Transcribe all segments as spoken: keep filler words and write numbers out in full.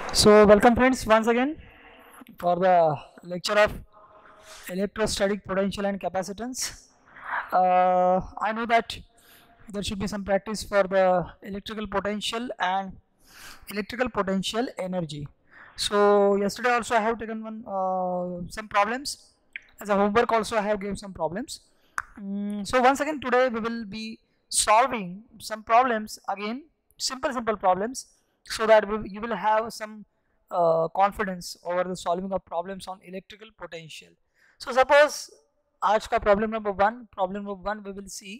So welcome friends once again for the lecture of electrostatic potential and capacitance. Uh, I know that there should be some practice for the electrical potential and electrical potential energy. So yesterday also I have taken one uh, some problems as a homework. Also I have given some problems. Mm, so once again today we will be solving some problems again, simple simple problems, so that we, you will have some uh, confidence over the solving of problems on electrical potential. So suppose आज का problem number one, problem number one we will see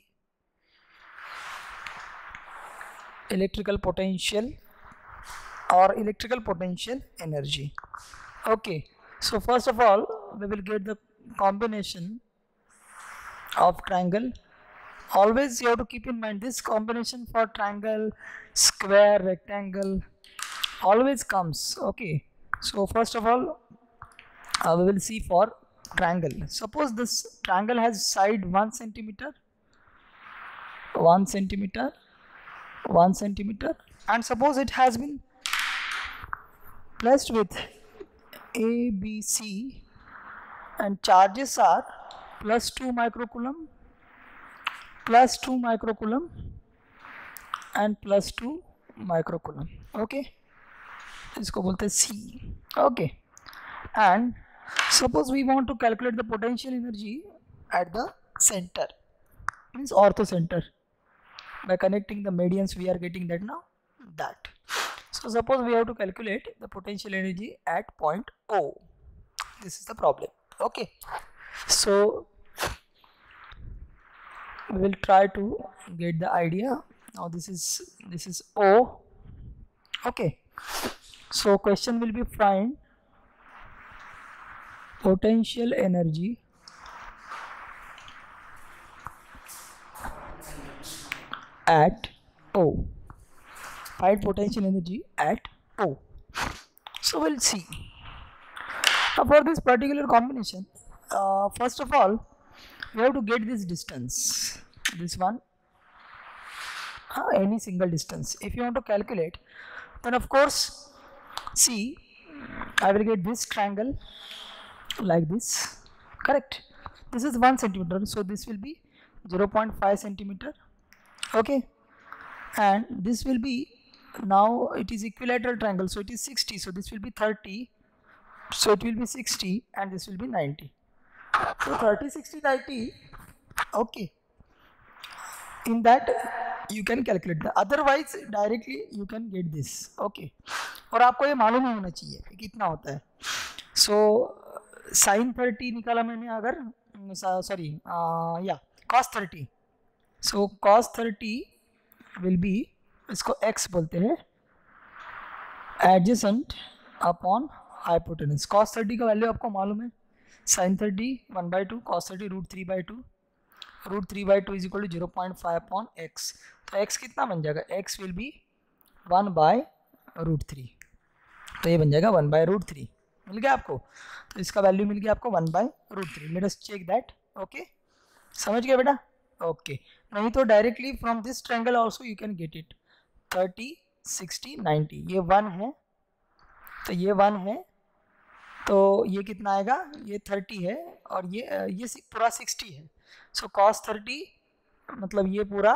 electrical potential or electrical potential energy. Okay, so first of all we will get the combination of triangle. Always you have to keep in mind this combination for triangle, square, rectangle always comes. Okay, so first of all uh, we will see for triangle. Suppose this triangle has side one centimeter, one centimeter, one centimeter, and suppose it has been placed with A, B, C, and charges are plus two microcoulomb, plus two microcoulomb, and plus two microcoulomb. Okay, इसको बोलते हैं C. Okay, and suppose we want to calculate the potential energy at the center, means ortho center. By connecting the medians we are getting that now, that. So suppose we have to calculate the potential energy at point O. This is the problem. Okay, so we will try to get the idea. Now this is this is O. Okay, so question will be find potential energy at O. Find potential energy at O. So we'll see. Now for this particular combination, uh, first of all we have to get this distance, this one, uh, any single distance. If you want to calculate, then of course see, I will get this triangle like this, correct? This is one centimeter, so this will be zero point five centimeter. Okay, and this will be, now it is equilateral triangle, so it is sixty, so this will be thirty, so it will be sixty, and this will be ninety. So thirty, sixty, ninety. Okay, in that you can calculate the, otherwise directly you can get this. Okay, और आपको ये मालूम ही होना चाहिए कि कितना होता है. So साइन थर्टी निकाला मैंने, अगर सॉरी या cos thirty, so cos thirty will be, इसको x बोलते हैं, adjacent upon hypotenuse. Cos thirty का वैल्यू आपको मालूम है, sine thirty one by two, cos thirty root three by two, root three by two is equal to zero point five upon X. तो x कितना बन जाएगा, x will be one by root three, तो ये बन जाएगा one by root three. मिल गया आपको, तो इसका वैल्यू मिल गया आपको one by root three. Let us check that. Okay, समझ गए बेटा? ओके, नहीं तो directly from this triangle also you can get it. Thirty, sixty, ninety, ये वन है, तो ये वन है, तो ये कितना आएगा, ये थर्टी है, और ये ये पूरा सिक्सटी है. सो कॉस थर्टी मतलब ये पूरा,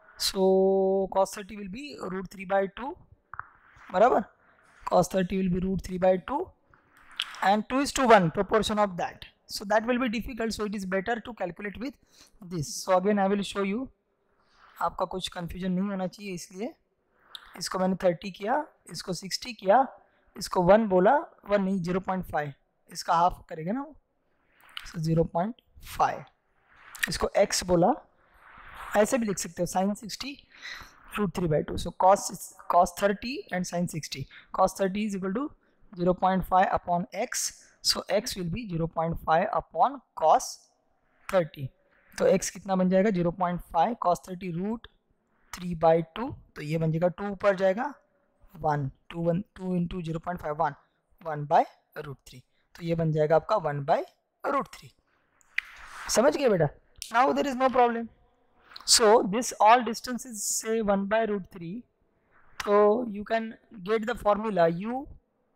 so cos thirty will be root three by two, बराबर. cos thirty will be root three by two, and two is to one proportion of that, so that will be difficult, so it is better to calculate with this. So again I will show you, आपका कुछ confusion नहीं होना चाहिए, इसलिए इसको मैंने thirty किया, इसको सिक्सटी किया, इसको वन बोला, वन नहीं ज़ीरो पॉइंट फाइव, इसका हाफ करेगा ना, so ज़ीरो पॉइंट फाइव, इसको x बोला, ऐसे भी लिख सकते हो, sine sixty root three by two. So cos cos thirty and sin sixty. Cos thirty is equal to zero point five upon x. So x will be zero point five upon cos thirty. तो x कितना बन जाएगा, zero point five cos thirty root three by two. तो ये बन जाएगा, two ऊपर जाएगा, one, two one two into zero point five, one, one by root three, तो ये बन जाएगा आपका वन बाय रूट थ्री. समझ गए बेटा? Now there is no problem. So this all distance is say one by root three, so you can get the formula u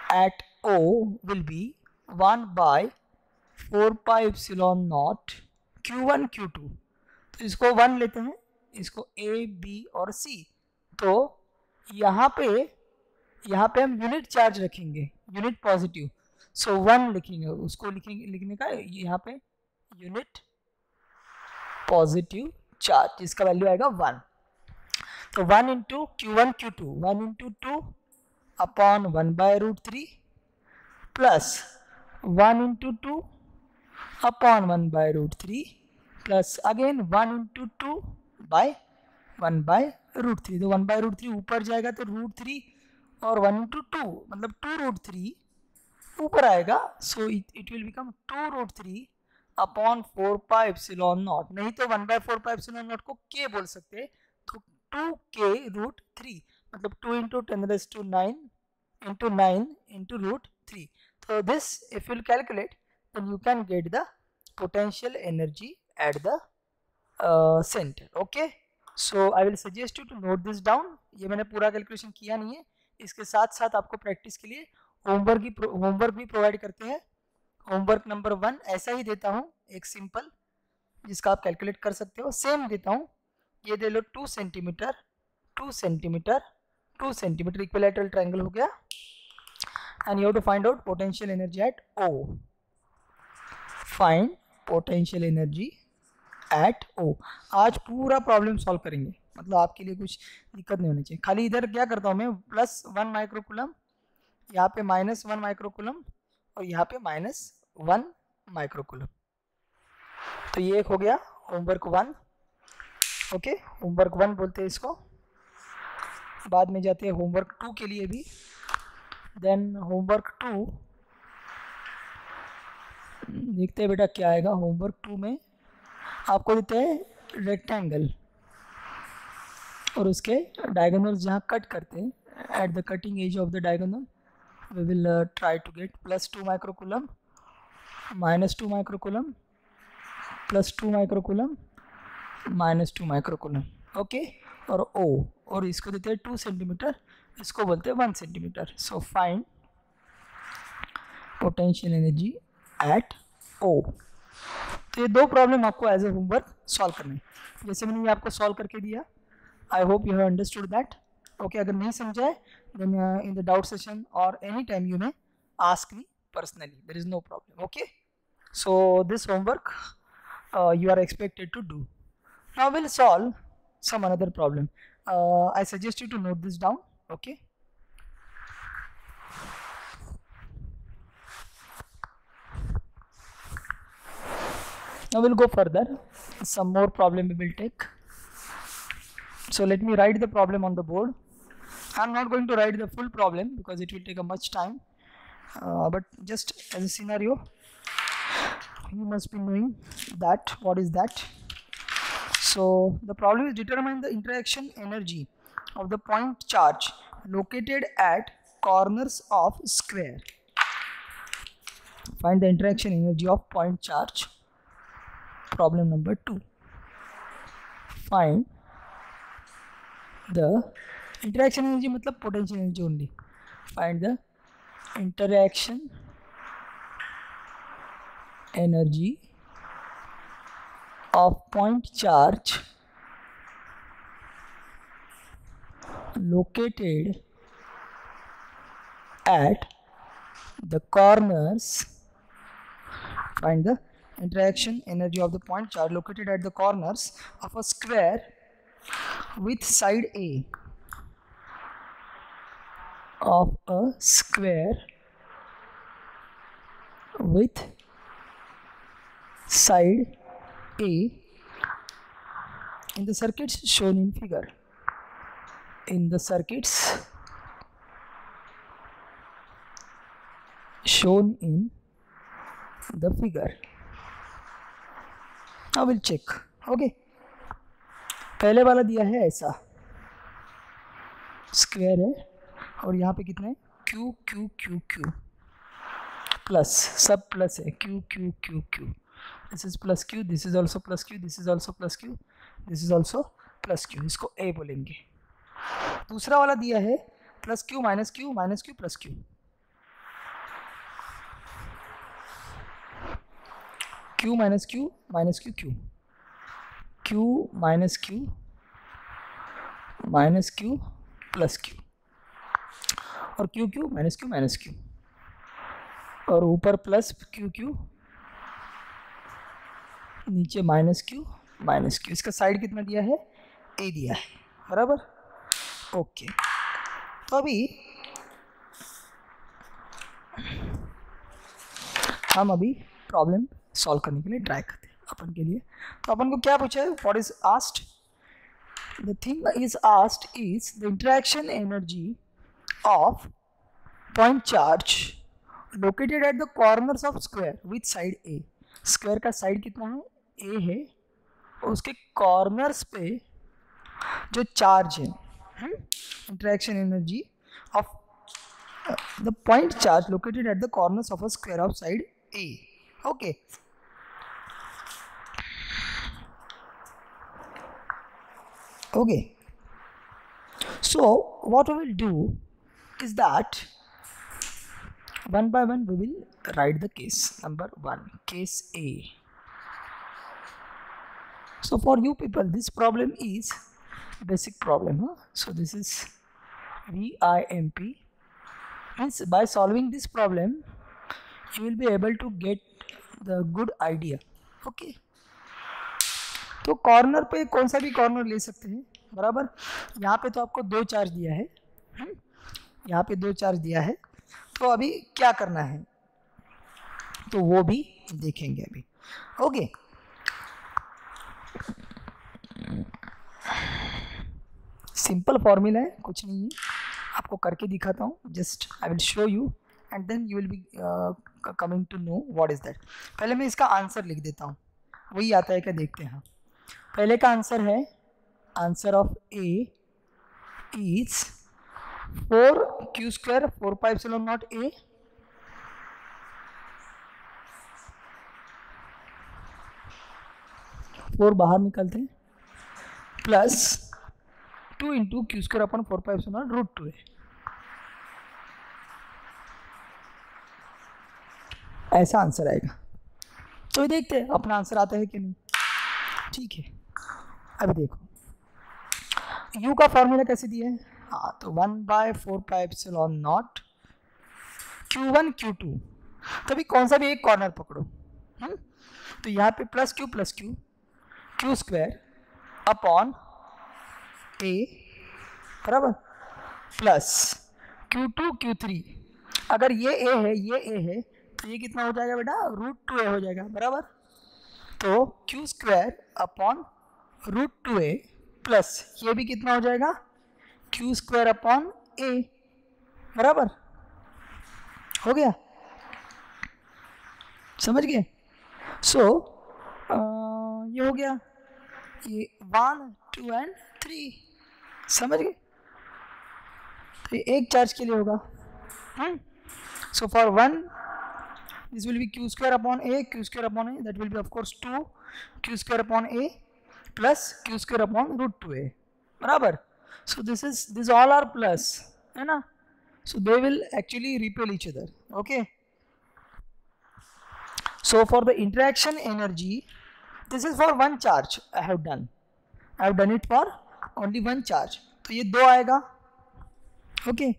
at O will be one by four pi epsilon not Q one Q two. तो इसको one लेते हैं, इसको A B और सी। तो यहाँ पे यहाँ पे हम यूनिट चार्ज रखेंगे, यूनिट पॉजिटिव, सो वन लिखेंगे, उसको लिखेंगे, लिखने का यहाँ पे यूनिट पॉजिटिव चार्ज, इसका वैल्यू आएगा वन। तो one into Q one Q two, one into two upon one by root three plus one into two upon one by root three plus again one into two by one by root three. तो one by root three ऊपर जाएगा तो root three और one into two मतलब two root three ऊपर आएगा, so it will become two root three upon four pi epsilon not. नहीं तो one by four pi epsilon not को के बोल सकते हैं, तो टू के रूट थ्री मतलब two into ten raise to nine into nine into root three. तो this if you calculate then you can get the potential energy at the uh, center. Okay, so I will suggest you to note this down. ये मैंने पूरा calculation किया नहीं है, इसके साथ साथ आपको प्रैक्टिस के लिए होमवर्क भी होमवर्क भी प्रोवाइड करते हैं। होमवर्क नंबर वन ऐसा ही देता हूँ, एक सिंपल जिसका आप कैलकुलेट कर सकते हो, सेम देता हूँ। ये दे लो two centimetre two centimetre two centimetre equilateral triangle हो गया, and you have to find out potential energy at O। Find potential energy at O। आज पूरा प्रॉब्लम सॉल्व करेंगे, मतलब आपके लिए कुछ दिक्कत नहीं होनी चाहिए। खाली इधर क्या करता हूँ मैं, प्लस वन माइक्रोकूलम, यहाँ पे माइनस वन माइक्रोकूलम और यहाँ पे माइनस वन माइक्रोकूलम। तो ये एक हो गया homework one. Okay, homework one बोलते हैं इसको। बाद में जाते हैं होमवर्क टू के लिए भी। देन होमवर्क टू देखते हैं बेटा क्या आएगा। होमवर्क टू में आपको देते हैं रेक्टेंगल और उसके डायगोनल्स जहाँ कट करते हैं, at the cutting edge of the diagonal we will try to get plus two microcoulomb, minus two microcoulomb, plus two microcoulomb, minus two microcoulomb. Okay, और O, और इसको देते हैं टू सेंटीमीटर, इसको बोलते हैं one centimetre. So find potential energy at O। तो ये दो प्रॉब्लम आपको एज ए होमवर्क सॉल्व करना है, जैसे मैंने ये आपको सॉल्व करके दिया। I hope you have understood that. Okay, अगर नहीं समझाए then in the doubt session और any time you may ask me personally, there is no problem. Okay, so this homework you are expected to do. Now we'll solve some another problem. uh, I suggest you to note this down. Okay, now we'll go further. Some more problem we will take. So let me write the problem on the board. I'm not going to write the full problem because it will take a much time, uh, but just as a scenario you must be knowing that what is that. So the problem is determine the interaction energy of the point charge located at corners of square. Find the interaction energy of point charge. Problem number two. Find the interaction energy मतलब potential energy only. Find the interaction energy of point charge located at the corners. Find the interaction energy of the point charge located at the corners of a square with side A of a square with side A in the circuits shown in figure. In the circuits shown in the figure. Now we'll check. Okay, पहले वाला दिया है ऐसा square है और यहाँ पे कितना है Q Q Q Q plus, सब प्लस है Q Q Q Q. This is plus Q, this is also plus Q, this is also plus Q, this is also plus Q. इसको A बोलेंगे. दूसरा वाला दिया है plus Q minus Q minus Q plus Q. Q minus Q minus Q Q Q minus Q minus Q plus Q और Q Q minus Q minus Q और ऊपर plus Q Q नीचे minus Q minus Q. इसका side कितना दिया है? ए दिया है, बराबर। ओके, तो अभी हम अभी प्रॉब्लम सॉल्व करने के लिए ट्राई करते हैं अपन के लिए। तो अपन को क्या पूछा है? What is asked? The thing is asked is the interaction energy of point charge located at the corners of square with side A. Square का साइड कितना है? ए है, और उसके कॉर्नर्स पे जो चार्ज है, interaction energy of the point charge located at the corners of a square of side A. Okay, okay, so what we will do is that one by one we will write the case. Number one, case A. So for you people, this problem is basic problem, huh? So this is V I M P. Means by solving this problem you will be able to get the good idea. Okay, तो corner पे कौन सा भी corner ले सकते हैं, बराबर। यहाँ पे तो आपको दो चार्ज दिया है, यहाँ पे दो चार्ज दिया है, तो अभी क्या करना है तो वो भी देखेंगे अभी। ओके, सिंपल फॉर्मूला है, कुछ नहीं है, आपको करके दिखाता हूँ। Just I will show you and then you will be coming to know what is that. पहले मैं इसका आंसर लिख देता हूँ, वही आता है क्या देखते हैं। पहले का आंसर है, answer of A is four Q square four pi epsilon naught A four बाहर निकलते हैं plus two into Q square upon four pi epsilon naught root two A. ऐसा आंसर आएगा। तो ये देखते हैं अपना आंसर आता है कि नहीं। ठीक है, अभी देखो u का फॉर्मूला कैसे दिया है। हाँ, तो one by four pi epsilon not Q one Q two. तो अभी कौन सा भी एक कॉर्नर पकड़ो, हुँ? तो यहाँ पे plus Q plus Q Q square upon A, बराबर, plus Q two Q three. अगर ये ए है ये ए है तो ये कितना हो जाएगा बेटा? रूट टू ए हो जाएगा, बराबर। तो Q square upon root two A plus ये भी कितना हो जाएगा? क्यू स्क्वायर अपॉन ए, बराबर। हो गया, समझ गए। सो so, ये हो गया, ये वन टू एंड थ्री, समझ गए। तो ये एक चार्ज के लिए होगा। So for one this will be q square upon a, q square upon a, that will be of course two q square upon a plus q square upon root two a, बराबर। so this is this all are plus, है ना। so they will actually repel each other. okay, so for the interaction energy, this is for one charge I have done, I have done it for only one charge, तो ये दो आएगा। okay,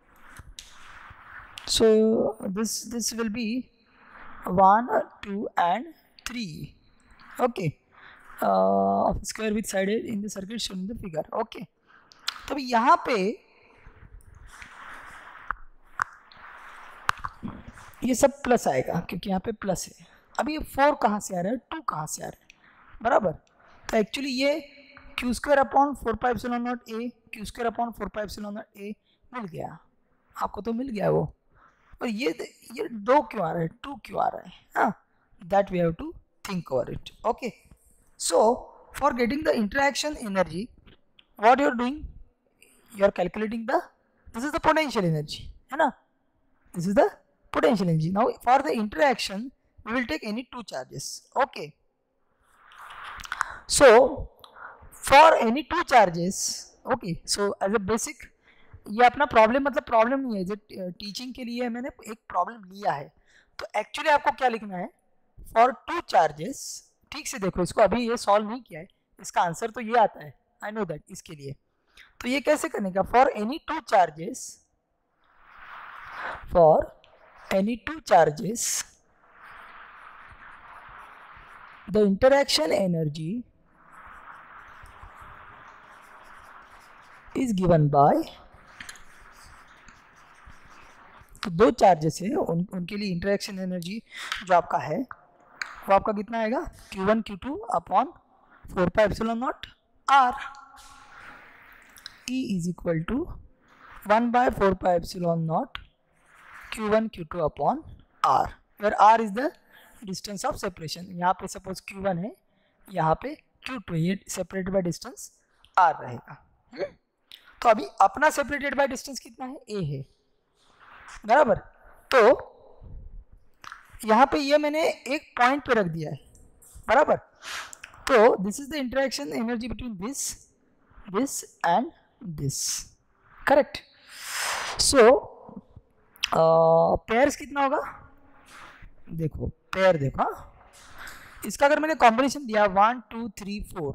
so this this will be one, two and three. okay, uh, of square with side in the circuit shown in the figure. okay, तो अभी यहाँ पे ये सब प्लस आएगा क्योंकि यहाँ पे प्लस है। अभी ये फोर कहाँ से आ रहा है, टू कहाँ से आ रहा है, बराबर। तो एक्चुअली ये Q square upon four pi epsilon naught A, Q square upon four pi epsilon naught A मिल गया आपको, तो मिल गया वो। और ये ये दो क्यों आ रहा है, टू क्यों आ रहा है, हाँ, that we have to think over it. Okay, so for getting the interaction energy, what you are doing, you are calculating the, this is the potential energy, है ना, this is the potential energy. Now for the interaction we will take any two charges. Okay, so for any two charges, okay, so as a basic, ये अपना problem मतलब problem नहीं है, जो teaching के लिए मैंने एक प्रॉब्लम लिया है। तो एक्चुअली आपको क्या लिखना है, फॉर टू चार्जेस, ठीक से देखो इसको, अभी ये सॉल्व नहीं किया है, इसका आंसर तो ये आता है, आई नो दैट, इसके लिए तो ये कैसे करने का, for any two charges, for any two charges the interaction energy is given by, तो दो चार्जेस है उन, उनके लिए इंटरैक्शन एनर्जी जो आपका है वो आपका कितना आएगा, Q one Q two upon four pi epsilon naught R, E is equal to one by four pi epsilon not Q one Q two upon R, where R is the distance of separation. यहाँ पे suppose Q one है, यहाँ पे Q to है, ये separated by distance are रहेगा। तो अभी अपना सेपरेटेड बाय डिस्टेंस कितना है, ए है, बराबर। तो यहाँ पे ये मैंने एक पॉइंट पे रख दिया है, बराबर। तो this is the interaction energy between this this and this, correct. So pairs कितना होगा, देखो पेयर देखो, इसका अगर मैंने कॉम्बिनेशन दिया वन टू थ्री फोर,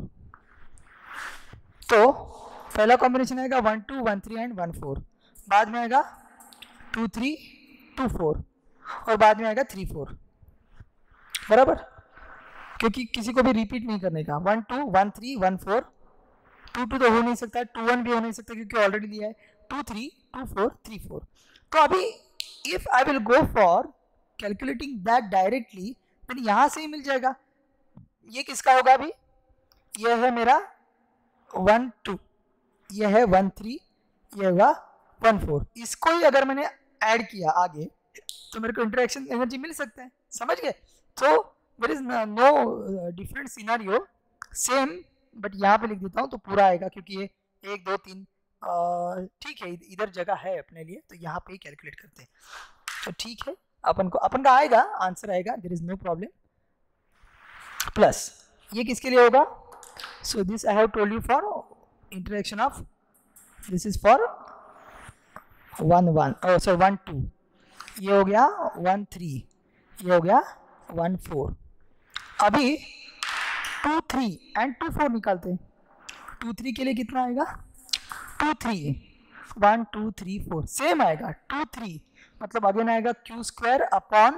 तो पहला कॉम्बिनेशन आएगा one two one three and one four, बाद में आएगा टू थ्री टू फोर, और बाद में आएगा थ्री फोर, बराबर, क्योंकि किसी को भी रिपीट नहीं करने का, one two one three one four, two two तो हो नहीं सकता, टू वन भी हो नहीं सकता क्योंकि ऑलरेडी लिया है, two three two four three four. तो अभी if I will go for calculating that directly, then यहाँ से ही मिल जाएगा। ये किसका होगा, अभी ये है मेरा वन टू, ये है वन थ्री, ये होगा वन फोर, इसको ही अगर मैंने ऐड किया आगे तो मेरे को इंटरेक्शन एनर्जी मिल सकता है, समझ गए। तो there is no different scenario, same, but यहाँ पे लिख देता हूँ तो पूरा आएगा, क्योंकि ये एक दो तीन ठीक है, इधर जगह है अपने लिए, तो यहाँ पे ही कैलकुलेट करते हैं। तो ठीक है, अपन को अपन का आएगा, आंसर आएगा, there is no problem. Plus ये किसके लिए होगा, so this I have told you for interaction of, this is for one one so one two, ये हो गया वन थ्री, ये हो गया वन फोर। अभी two three and two four निकालते हैं, टू थ्री के लिए कितना आएगा, two three one two three four, same आएगा, टू थ्री मतलब अगेन आएगा क्यू स्क्वायर अपॉन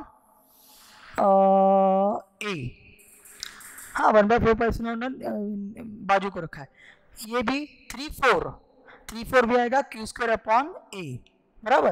ए, हाँ वन बाई फोर पाई बाजू को रखा है, ये भी थ्री फोर थ्री फोर भी आएगा क्यू स्क्वायर अपॉन ए, बराबर।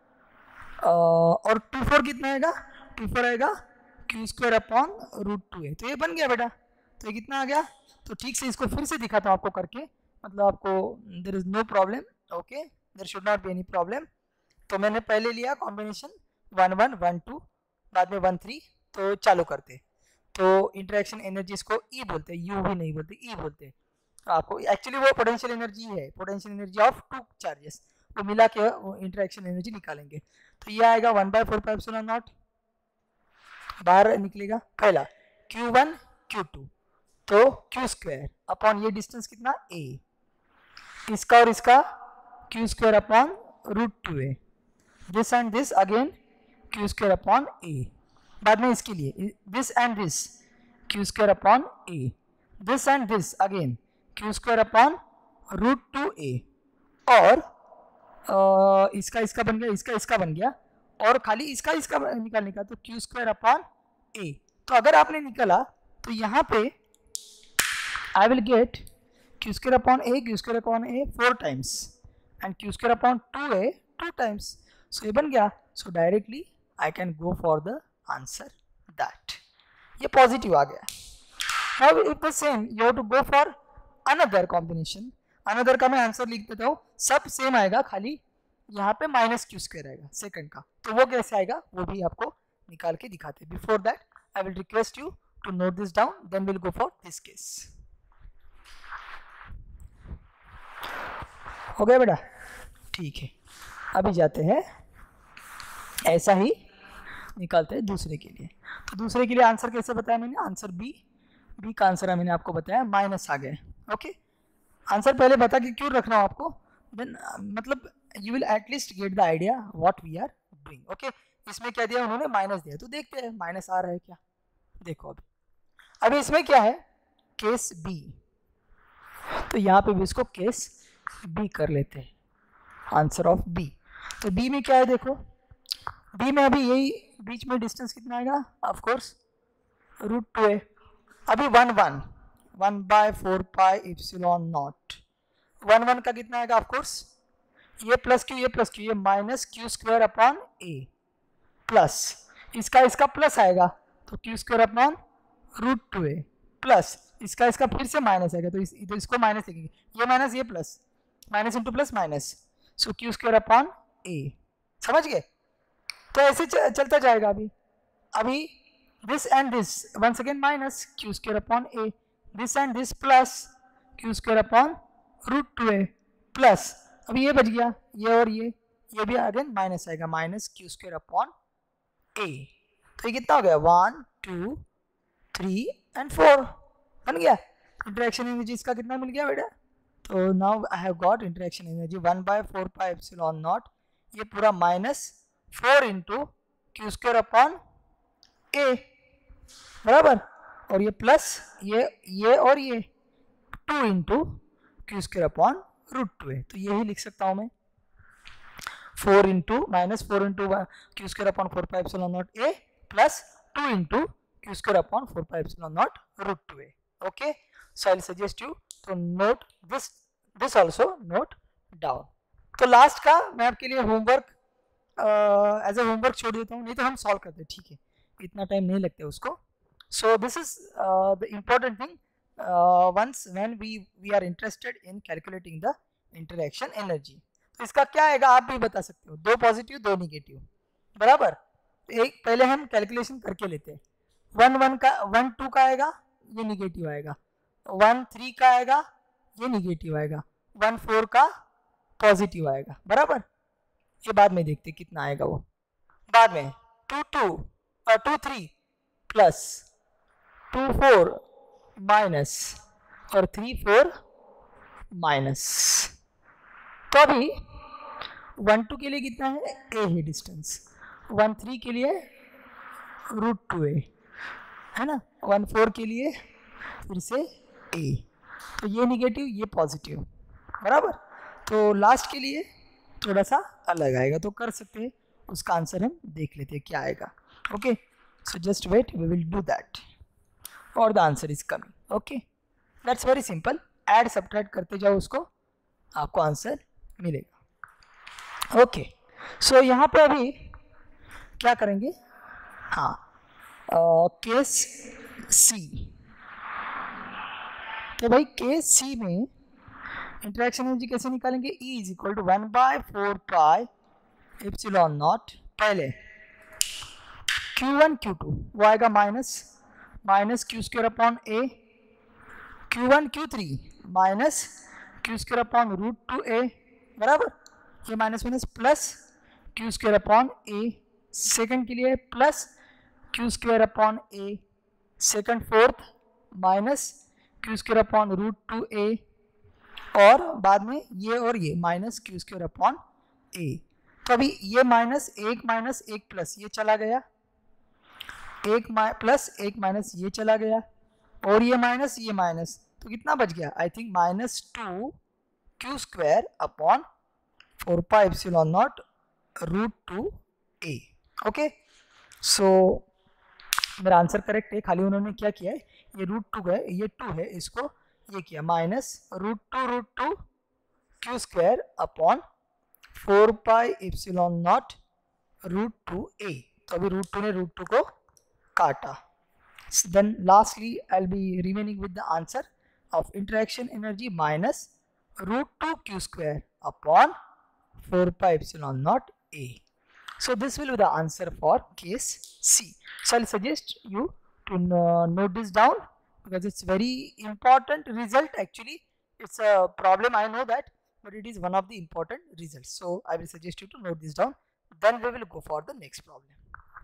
और टू फोर कितना आएगा, टू फोर आएगा Q square upon root two ए, तो ये बन गया बेटा। तो ये कितना आ गया, तो ठीक से इसको फिर से दिखाता हूँ आपको करके, मतलब आपको there is no problem, okay, there should not be any problem. तो मैंने पहले लिया combination one one one two, बाद में वन थ्री, तो चालू करते। तो इंटरेक्शन एनर्जी इसको ई बोलते हैं, यू भी नहीं बोलते, ई बोलते हैं। आपको एक्चुअली वो पोटेंशियल एनर्जी है, potential energy of two charges, वो मिला के इंटरेक्शन एनर्जी निकालेंगे। तो ये आएगा one by four pi epsilon naught, बाहर निकलेगा पहला क्यू वन क्यू टू, तो क्यू स्क्वायर अपॉन ये डिस्टेंस कितना ए, इसका और इसका Q square upon root two A, this and this again Q square upon A, बाद में इसके लिए this and this Q square upon A, this and this again Q square upon root two ए, और Uh, इसका इसका बन गया, इसका इसका बन गया, और खाली इसका इसका निकालने का, तो क्यू स्क्वायर अपॉन ए। तो अगर आपने निकाला तो यहाँ पे I will get Q square upon A, Q square upon A four times and Q square upon two A two times, so ये बन गया। So directly I can go for the answer that, ये positive आ गया। Now if the same you have to go for another combination, another का मैं answer लिख देता हूँ, सब सेम आएगा, खाली यहाँ पे माइनस क्यू स्क्वायर आएगा सेकंड का, तो वो कैसे आएगा वो भी आपको निकाल के दिखाते हैं। Before that I will request you to note this down, then will go for this case. हो गया बेटा, ठीक है। अभी जाते हैं, ऐसा ही निकालते हैं दूसरे के लिए। तो दूसरे के लिए आंसर कैसे बताया मैंने, आंसर बी, बी का आंसर मैंने आपको बताया, माइनस आ गए, ओके। आंसर पहले बता के क्यों रखना हो आपको, देन मतलब you will at least get the idea what we are doing, okay. इसमें क्या दिया उन्होंने, माइनस दिया, तो देखते हैं माइनस आ रहा है क्या। देखो अभी अभी इसमें क्या है, केस बी, तो यहाँ पे भी इसको केस बी कर लेते हैं, आंसर ऑफ बी। तो बी में क्या है, देखो बी में अभी यही बीच में डिस्टेंस कितना आएगा, ऑफ कोर्स रूट टू है। अभी one one one by four pi epsilon naught, one one का कितना आएगा, ऑफ कोर्स ये प्लस क्यू ये प्लस क्यू ये minus Q square upon A plus इसका इसका प्लस आएगा तो Q square upon root two A plus इसका इसका फिर से माइनस आएगा तो इस तो इसको माइनस लिखेंगे, ये माइनस ये plus, minus into plus minus, so Q square upon A. समझ गए? तो ऐसे चलता जाएगा। अभी अभी this and this once again minus Q square upon A, this and this plus Q square upon root two A plus, अभी ये बच गया ये और ये ये भी अगेन माइनस आएगा, माइनस क्यू स्क्वायर अपॉन ए। तो ये कितना हो गया, one two three and four बन गया। इंटरेक्शन एनर्जी इसका कितना मिल गया बेटा, तो now I have got interaction energy one by four pi epsilon naught, ये पूरा minus four into Q square upon A बराबर, और ये प्लस ये ये और ये two into Q square upon root two है। तो यही लिख सकता हूँ मैं, four into minus four into Q square upon four pi epsilon naught A plus two into Q square upon four pi epsilon naught root two A. Okay, so I will suggest you to note this this also note down. तो last का मैं आपके लिए homework as a homework छोड़ देता हूँ, नहीं तो हम सॉल्व करते हैं, ठीक है, इतना टाइम नहीं लगता उसको। So this is the important thing once when we we are interested in calculating the interaction energy। तो इसका क्या आएगा आप भी बता सकते हो, दो पॉजिटिव दो निगेटिव बराबर। एक पहले हम कैलकुलेशन करके लेते हैं, वन वन का वन टू का आएगा ये निगेटिव आएगा, वन थ्री का आएगा ये निगेटिव आएगा, वन फोर का पॉजिटिव आएगा बराबर। ये बाद में देखते कितना आएगा वो बाद में, टू टू और two three plus two four minus और थ्री फोर माइनस। तो अभी वन टू के लिए कितना है, ए है डिस्टेंस, वन थ्री के लिए रूट टू ए है ना, वन फोर के लिए फिर से ए, तो ये निगेटिव ये पॉजिटिव बराबर। तो लास्ट के लिए थोड़ा सा अलग आएगा, तो कर सकते हैं, उसका आंसर हम देख लेते हैं क्या आएगा। Okay, so just wait, we will do that और the answer is coming. Okay, that's very simple, add subtract करते जाओ उसको, आपको आंसर मिलेगा। ओके, सो यहाँ पे अभी क्या करेंगे, हाँ केस सी। तो भाई केस सी में इंटरेक्शन एनर्जी कैसे निकालेंगे, E is equal to one by four pi epsilon naught, पहले क्यू वन क्यू टू वो आएगा minus minus Q square upon A, q one q three minus Q square upon root two a बराबर, ये minus minus plus Q square upon a, second के लिए plus Q square upon a, second fourth minus Q square upon root two ए, और बाद में ये और ये माइनस क्यू स्क्वायर अपॉन ए। तो अभी ये माइनस एक माइनस एक प्लस ये चला गया, एक प्लस एक माइनस ये चला गया, और ये माइनस ये माइनस, तो कितना बच गया, I think minus two q square upon four pi epsilon naught root two A. Okay, so मेरा आंसर करेक्ट है, खाली उन्होंने क्या किया है, ये रूट टू है ये टू है, इसको ये किया minus root two root two q square upon four pi epsilon naught root two ए। तो अभी रूट टू ने रूट टू को काटा। Then lastly I'll be remaining with the answer of interaction energy minus root two q square upon four pi epsilon naught a. So this will be the answer for case C. So I'll suggest you to uh, note this down because it's very important result. Actually it's a problem, I know that, but it is one of the important results. So I will suggest you to note this down. Then we will go for the next problem.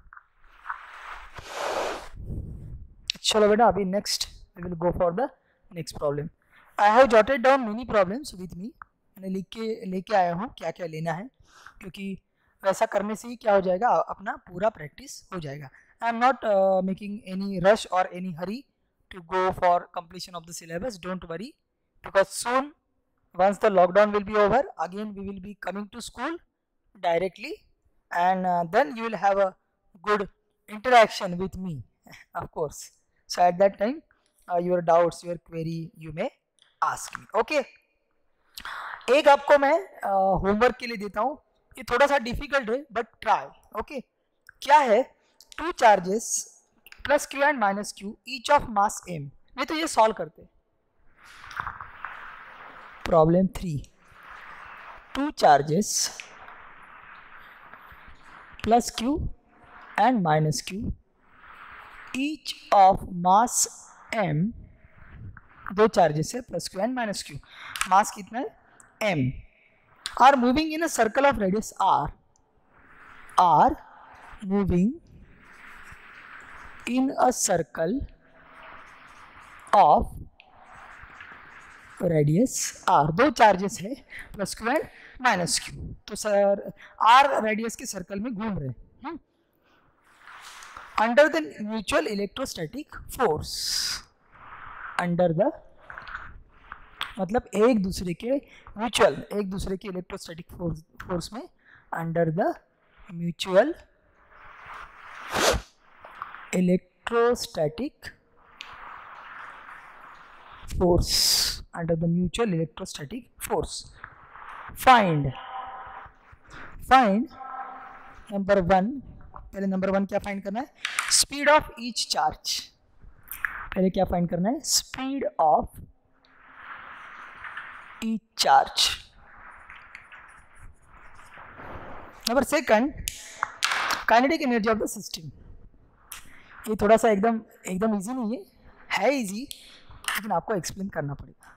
चलो बेटा अभी next we will go for the next problem. I have jotted down many problems with me. मैंने लिख के लेके आया हूँ क्या क्या लेना है, क्योंकि वैसा करने से ही क्या हो जाएगा, अपना पूरा प्रैक्टिस हो जाएगा. I am not uh, making any rush or any hurry to go for completion of the syllabus. Don't worry, because soon once the lockdown will be over, again we will be coming to school directly, and uh, then you will have a good interaction with me of course. So at that time uh, your doubts, your query you may ask me. Okay, एक आपको मैं homework uh, के लिए देता हूँ, ये थोड़ा सा डिफिकल्ट है बट ट्राई. ओके, क्या है, two charges plus q and minus q each of mass m. नहीं तो ये सॉल्व करते. Problem three, two charges plus q and minus q each of mass m. दो चार्जेस है plus q and minus q, mass कितना है m, are moving in a circle of radius r, are moving in a circle of radius r. दो charges है plus q and minus q, तो sir r radius के circle में घूम रहे हैं under the mutual electrostatic force. Under the मतलब एक दूसरे के म्यूचुअल, एक दूसरे के इलेक्ट्रोस्टैटिक फोर्स फोर्स में, under the mutual electrostatic force, under the mutual electrostatic force. Find find number one, पहले नंबर वन क्या फाइंड करना है, स्पीड ऑफ ईच चार्ज. पहले क्या फाइंड करना है, speed of each charge. Number second, kinetic energy of the system. ये थोड़ा सा एकदम एकदम इजी नहीं है, है इजी लेकिन आपको एक्सप्लेन करना पड़ेगा.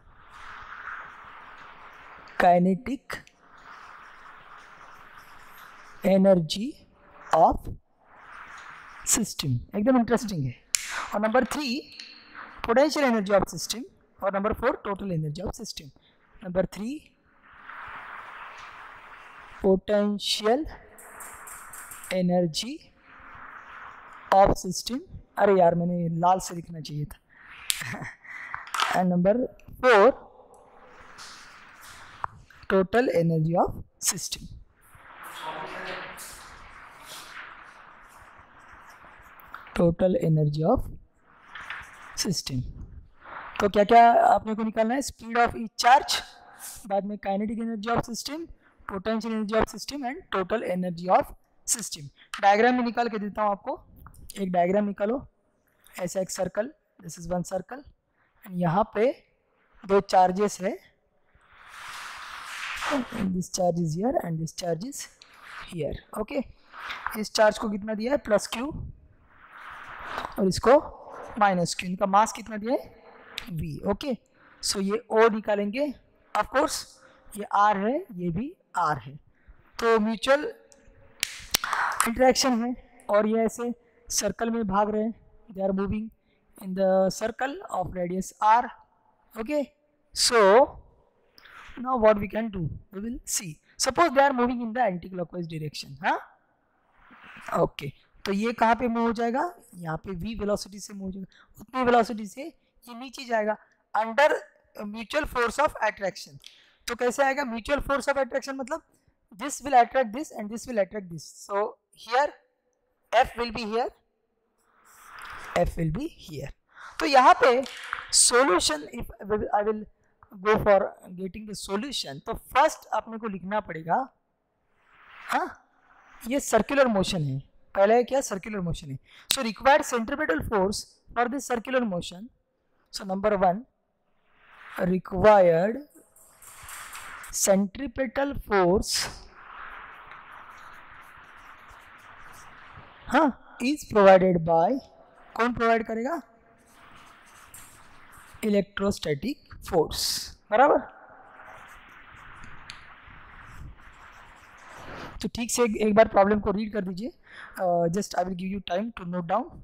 काइनेटिक एनर्जी ऑफ सिस्टम एकदम इंटरेस्टिंग है. और number three, potential energy of system. और number four, total energy of system. Number three, potential energy of system. अरे यार मैंने लाल से लिखना चाहिए था. And number four, total energy of system. Total energy of system. तो क्या क्या आपने को निकालना है, स्पीड ऑफ ईच चार्ज, बाद में kinetic energy of system, potential energy of system and total energy of system. Diagram में निकाल के देता हूँ आपको. एक डायग्राम निकालो, ऐसा एक circle, this is one circle, and यहाँ पे दो चार्जेस है, this charge is here and this charge is here. Okay, इस चार्ज को कितना दिया है, प्लस क्यू, और इसको माइनस क्यू. इनका मास कितना दिया है, v. ओके, सो ये O निकालेंगे. ऑफ कोर्स ये R है, ये भी R है, तो म्यूचुअल इंटरेक्शन है और ये ऐसे सर्कल में भाग रहे हैं. They are moving in the circle of radius R. Okay, so now what we can do, we will see. Suppose they are moving in the anti clockwise direction. हाँ, okay, तो ये कहाँ पे मूव हो जाएगा, यहाँ पे v वेलोसिटी से मूव हो जाएगा. उतनी वेलोसिटी से ये नीचे जाएगा under mutual force of attraction. तो कैसे आएगा, म्यूचुअल फोर्स ऑफ अट्रैक्शन मतलब this will attract this and this will attract this. So here F will be here, F will be here. तो यहाँ पे solution, if I will go for getting the solution, तो first आपने को लिखना पड़ेगा, हाँ ये सर्कुलर मोशन है, पहले क्या सर्कुलर मोशन है. So required centripetal force for this circular motion. So number one, required centripetal force, हाँ, is provided by, कौन प्रोवाइड करेगा, इलेक्ट्रोस्टैटिक फोर्स. बराबर. तो ठीक से एक बार प्रॉब्लम को रीड कर दीजिए. Just I will give you time to note down.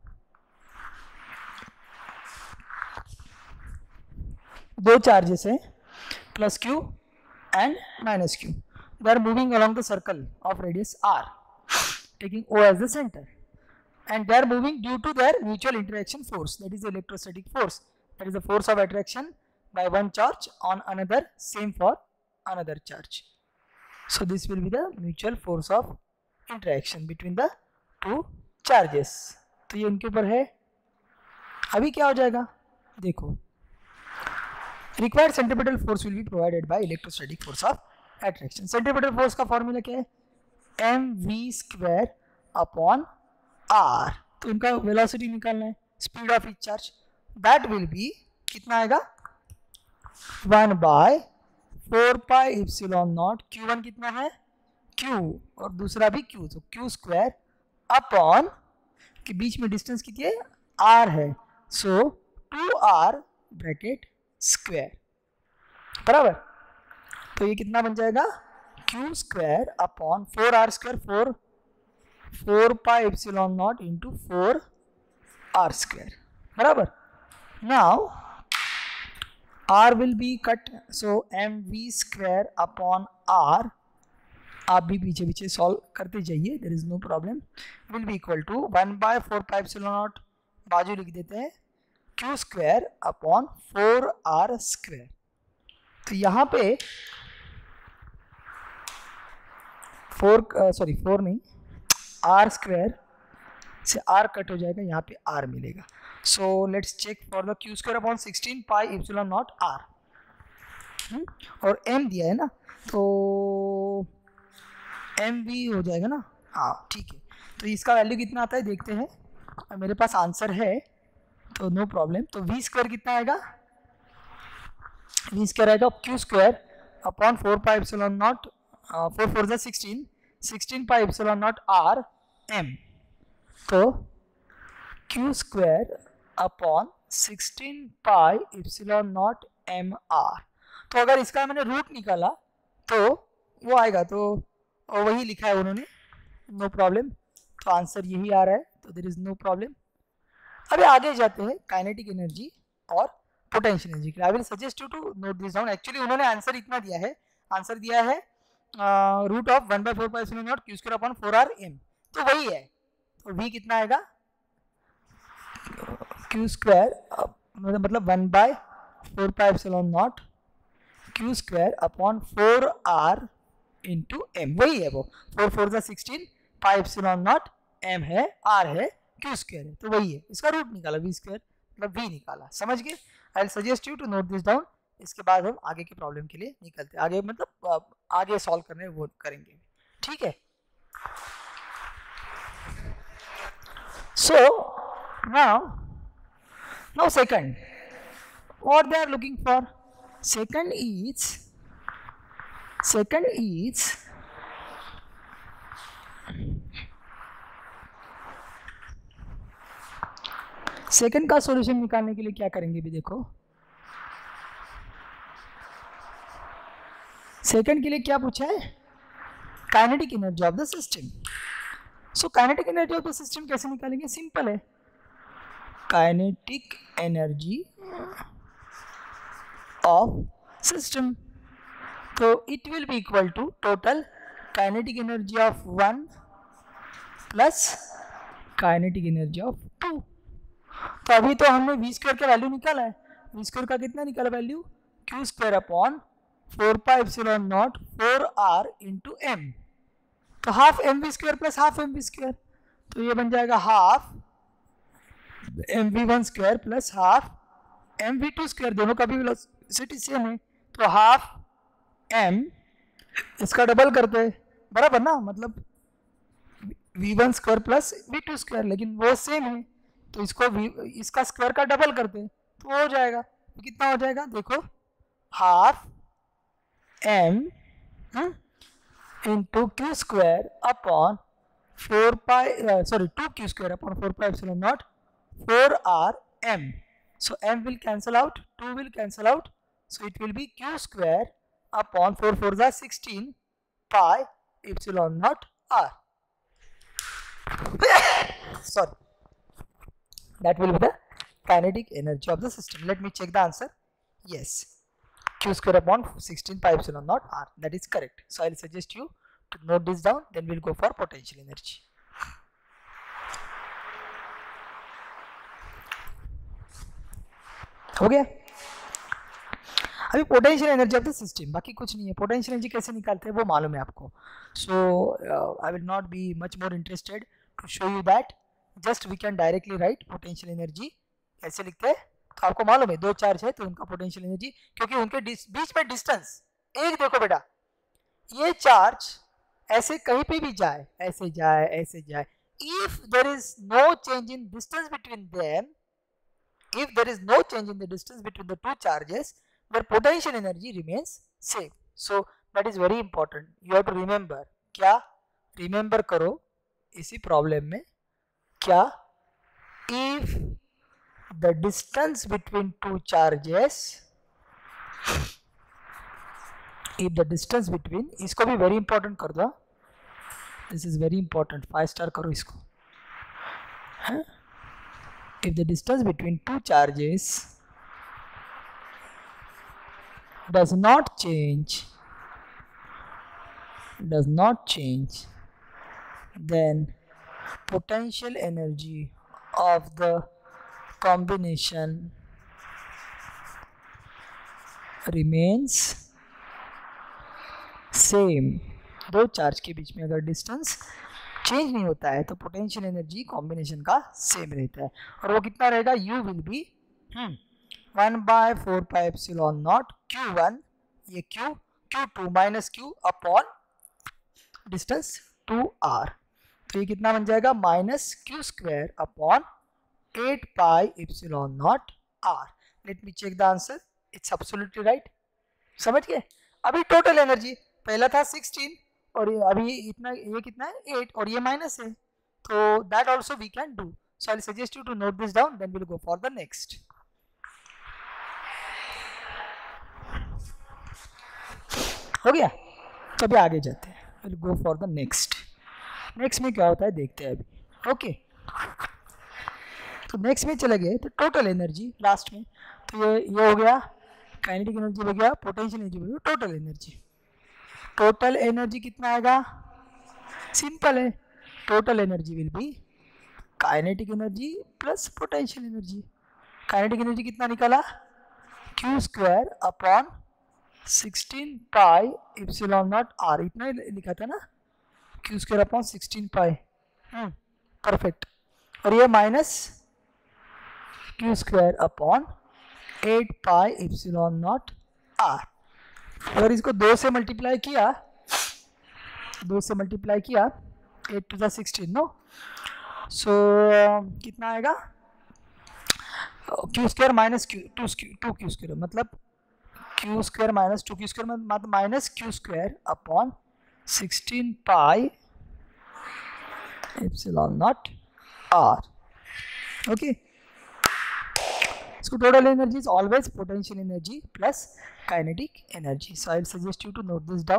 दो चार्जेस है plus q and minus q. They are moving along the circle of radius r, taking O as the center. and they are moving due to their mutual interaction force, that is the electrostatic force, that is the force of attraction by one charge on another, same for another charge. So this will be the mutual force of interaction between the two charges. तो ये उनके ऊपर है. अभी क्या हो जाएगा देखो, required centripetal force will be provided by electrostatic force of attraction. Centripetal force का फॉर्मूला क्या है, mv स्क्वायर अपॉन r. तो इनका वेलोसिटी निकालना है, speed of each charge, that will be कितना आएगा, one by four pi epsilon naught, Q one कितना है q और दूसरा भी q, तो q स्क्वायर अपॉन के बीच में डिस्टेंस कितनी है r है, so two r bracket square बराबर. तो ये कितना बन जाएगा, q square upon four r square, four four pi epsilon naught into four r square बराबर. Now r will be cut, so m v square upon r, आप भी पीछे पीछे सॉल्व करते जाइए, there is no problem, will be equal to one by four pi epsilon naught, बाजू लिख देते हैं, q square upon four r square. तो यहाँ पे फोर सॉरी फोर नहीं, आर स्क्वायर से आर कट हो जाएगा, यहाँ पे आर मिलेगा. So let's check for the q square upon sixteen pi epsilon naught r, और एम दिया है ना, तो एम वी हो जाएगा ना, हाँ ठीक है. तो इसका वैल्यू कितना आता है देखते हैं, मेरे पास आंसर है तो नो प्रॉब्लम. तो वी स्क्वायर कितना आएगा, वी स्क्वायर आएगा Q square upon four pi epsilon naught, four four जा sixteen, sixteen pi epsilon naught r m. तो Q square upon sixteen pi epsilon naught m r. तो अगर इसका मैंने रूट निकाला तो वो आएगा, तो वही लिखा है उन्होंने, नो प्रॉब्लम. तो आंसर यही आ रहा है, तो देयर इज नो प्रॉब्लम. अभी आगे जाते हैं काइनेटिक एनर्जी और पोटेंशियल एनर्जी के लिए. I will suggest you to note this down. Actually उन्होंने आंसर इतना दिया है, आंसर दिया है root of one by four pi epsilon not q square upon four r m, तो वही है. तो वी कितना आएगा, क्यू स्क्वायर मतलब one by four pi epsilon not q square upon four r into m, वही है वो, फोर फोर जा sixteen pi epsilon naught m है, आर है, क्यू स्क्वायर है, तो वही है. इसका रूट निकाला वी स्क्वायर मतलब वी निकाला, समझ गए. I will suggest you to note this down. इसके बाद हम आगे के प्रॉब्लम के लिए निकलते हैं, आगे मतलब आगे सॉल्व करने वो करेंगे, ठीक है. So now now second, what they are looking for, second is second is second का सॉल्यूशन निकालने के लिए क्या करेंगे भी देखो. सेकंड के लिए क्या पूछा है, kinetic energy of the system. So kinetic energy of the system कैसे निकालेंगे, सिंपल है, काइनेटिक एनर्जी ऑफ सिस्टम, तो it will be equal to total kinetic energy of one plus kinetic energy of two. तो अभी तो हमने we square का value निकाला है, वी स्क्वायर का कितना निकाला value, q square upon four pi epsilon naught four r into m, तो half m v square plus half m v square, तो ये बन जाएगा half m v one square plus half m v two square, दोनों का भी velocity same है, तो हाफ एम, इसका डबल करते हैं बराबर ना, मतलब v one square plus v two square, लेकिन वो सेम है, तो इसको v, इसका स्क्वायर का डबल करते हैं तो हो जाएगा. तो कितना हो जाएगा देखो, half m into Q square upon four pi sorry two q square upon four pi epsilon naught four r m. So m will cancel out, two will cancel out, so it will be q square upon four four जा sixteen pi epsilon naught r. Sorry, that will be the kinetic energy of the system. Let me check the answer. Yes, q square upon sixteen pi epsilon naught r, that is correct. So I will suggest you to note this down, then we'll go for potential energy. हो गया। अभी potential energy of the system, बाकी कुछ नहीं है। Potential energy कैसे निकालते हैं वो मालूम है आपको, so I will not be much more interested to show you that, just we can directly write potential energy कैसे लिखते हैं। तो आपको मालूम है दो चार्ज है तो उनका पोटेंशियल एनर्जी, क्योंकि उनके बीच में डिस्टेंस, एक देखो बेटा, ये चार्ज ऐसे कहीं पे भी जाए, ऐसे जाए ऐसे जाए, if there is no change in distance between them, if there is no change in the distance between the two charges, their potential energy remains same. So that is very important, you have to remember. क्या remember करो इसी problem में, क्या if the distance between two charges, if the distance between, इसको भी very important कर दो, this is very important, five star करो इसको, huh? If the distance between two charges does not change, does not change, then potential energy of the combination remains same. दो charge के बीच में अगर डिस्टेंस चेंज नहीं होता है तो पोटेंशियल एनर्जी कॉम्बिनेशन का सेम रहता है, और वो कितना रहेगा, U will be one by four pi epsilon not Q one, ये Q q two minus q upon distance two r, तो ये कितना बन जाएगा, minus Q square upon eight pi epsilon naught r. Let me check the answer, it's absolutely right. समझ गए। अभी total energy पहला था सिक्सटीन और ये अभी इतना, ये कितना है एट और ये माइनस है, तो that also we can do. So I suggest you to note this down, then we will go for the next. हो गया, तो अभी आगे जाते हैं, will go for the next. Next में क्या होता है देखते हैं अभी। ओके, तो नेक्स्ट में चले गए तो टोटल एनर्जी लास्ट में, तो ये ये हो गया काइनेटिक एनर्जी हो गया, पोटेंशियल एनर्जी हो गया, टोटल एनर्जी। टोटल एनर्जी कितना आएगा, सिंपल है, total energy will be kinetic energy plus potential energy. Kinetic energy कितना निकाला, q square upon sixteen pi epsilon naught r, इतना ही लिखा था ना, q square upon sixteen pi, perfect. और ये minus Q square upon eight pi epsilon naught r. अगर इसको दो से मल्टीप्लाई किया, दो से मल्टीप्लाई किया, eight to the sixteen no, so कितना आएगा, Q square minus q two two q square, मतलब q square minus two q square मतलब minus Q square upon sixteen pi epsilon naught r. Okay, so total energy is always potential energy plus kinetic energy, so I will suggest you to note this down.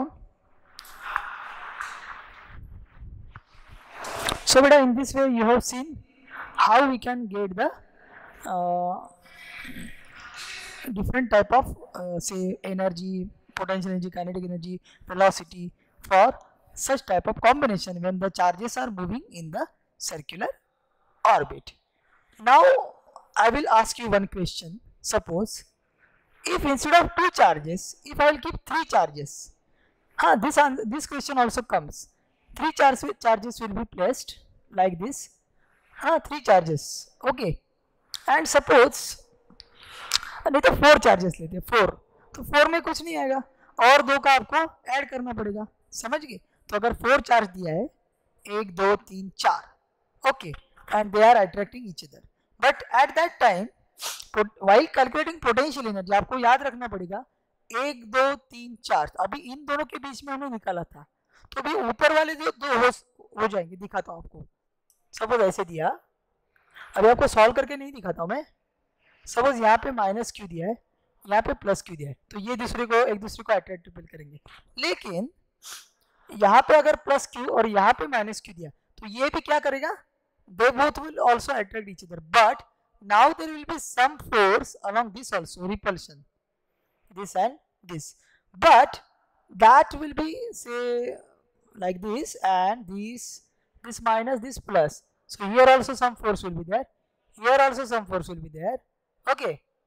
So beta, in this way you have seen how we can get the uh, different type of uh, say energy, potential energy, kinetic energy, velocity for such type of combination when the charges are moving in the circular orbit. Now I will ask you one question. Suppose if instead of two charges, if I will keep three charges, huh, this this question also comes. Three charges charges will be placed like this. Huh, three charges. Okay. And suppose नहीं तो four charges लेते हैं, four, तो four में कुछ नहीं आएगा और दो का आपको ऐड करना पड़ेगा, समझ गए। तो अगर फोर चार्ज दिया है, एक दो तीन चार, okay, and they are attracting each other, but at that time while calculating potential energy आपको याद रखना पड़ेगा एक दो तीन चार, अभी इन दोनों के बीच में हमने निकाला था, तो अभी ऊपर वाले जो दो हो, हो जाएंगे। दिखाता हूँ आपको, सपोज ऐसे दिया, अभी आपको सॉल्व करके नहीं दिखाता हूँ मैं। सपोज यहाँ पे माइनस क्यू दिया है, यहाँ पे प्लस क्यू दिया है, तो ये दूसरे को एक दूसरे को अट्रैक्ट करेंगे। लेकिन यहाँ पे अगर प्लस क्यू और यहाँ पे माइनस क्यू दिया, तो ये भी क्या करेगा, they both will also attract each other, but now there will be some force along this also, repulsion, this and this, but that will be say like this, and this this minus this plus, so here also some force will be there, here also some force will be there, okay,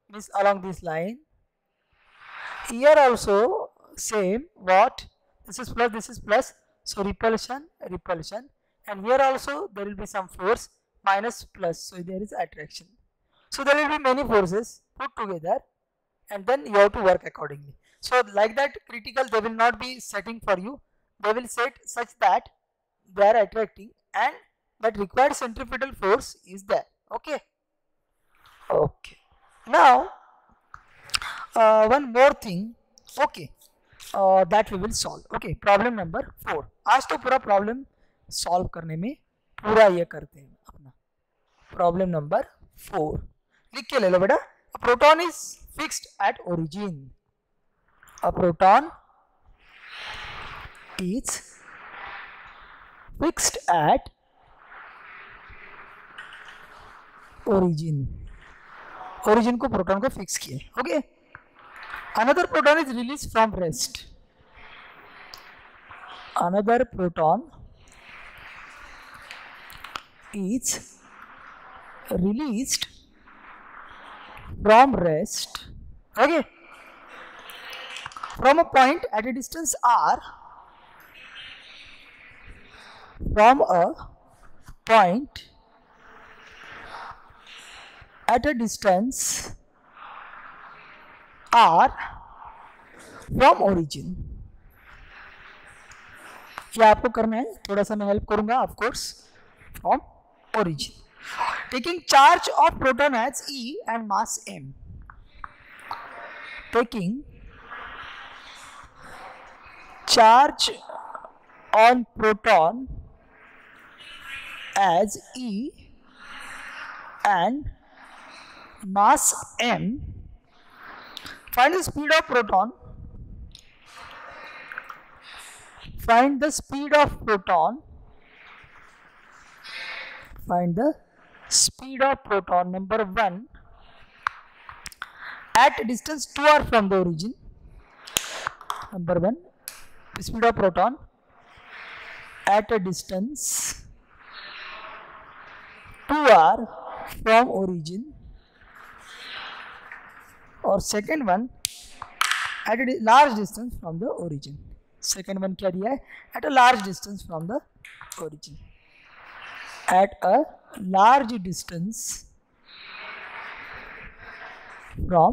means along this line. Here also same, what, this is plus, this is plus, so repulsion, repulsion, and here also there will be some force, minus, plus, so there is attraction. So there will be many forces put together and then you have to work accordingly. So like that, critical they will not be setting for you, they will set such that they are attracting and that required centripetal force is there. Okay. Okay. Now uh, one more thing, okay, uh, that we will solve. Okay, problem number four. आज तो पूरा problem solve करने में पूरा ये करते हैं अपना. Problem number four. लिख के ले लो बेटा. A proton is fixed at origin. A proton is fixed at origin. Origin को proton को fix किए. Okay. Another proton is released from rest. Another proton is released from rest. Okay. From a point at a distance r. From a point at a distance r from origin. ये आपको करना है, थोड़ा सा मैं help करूंगा of course. From origin. Taking charge of proton as E and mass m. Taking charge on proton as E and mass m. Find the speed of proton. Find the speed of proton. Find the speed of proton number one at distance two r from the origin. Number one, speed of proton at a distance two r from origin. और second one at a large distance from the origin. Second one क्या दिया है? At a large distance from the origin. At a large distance from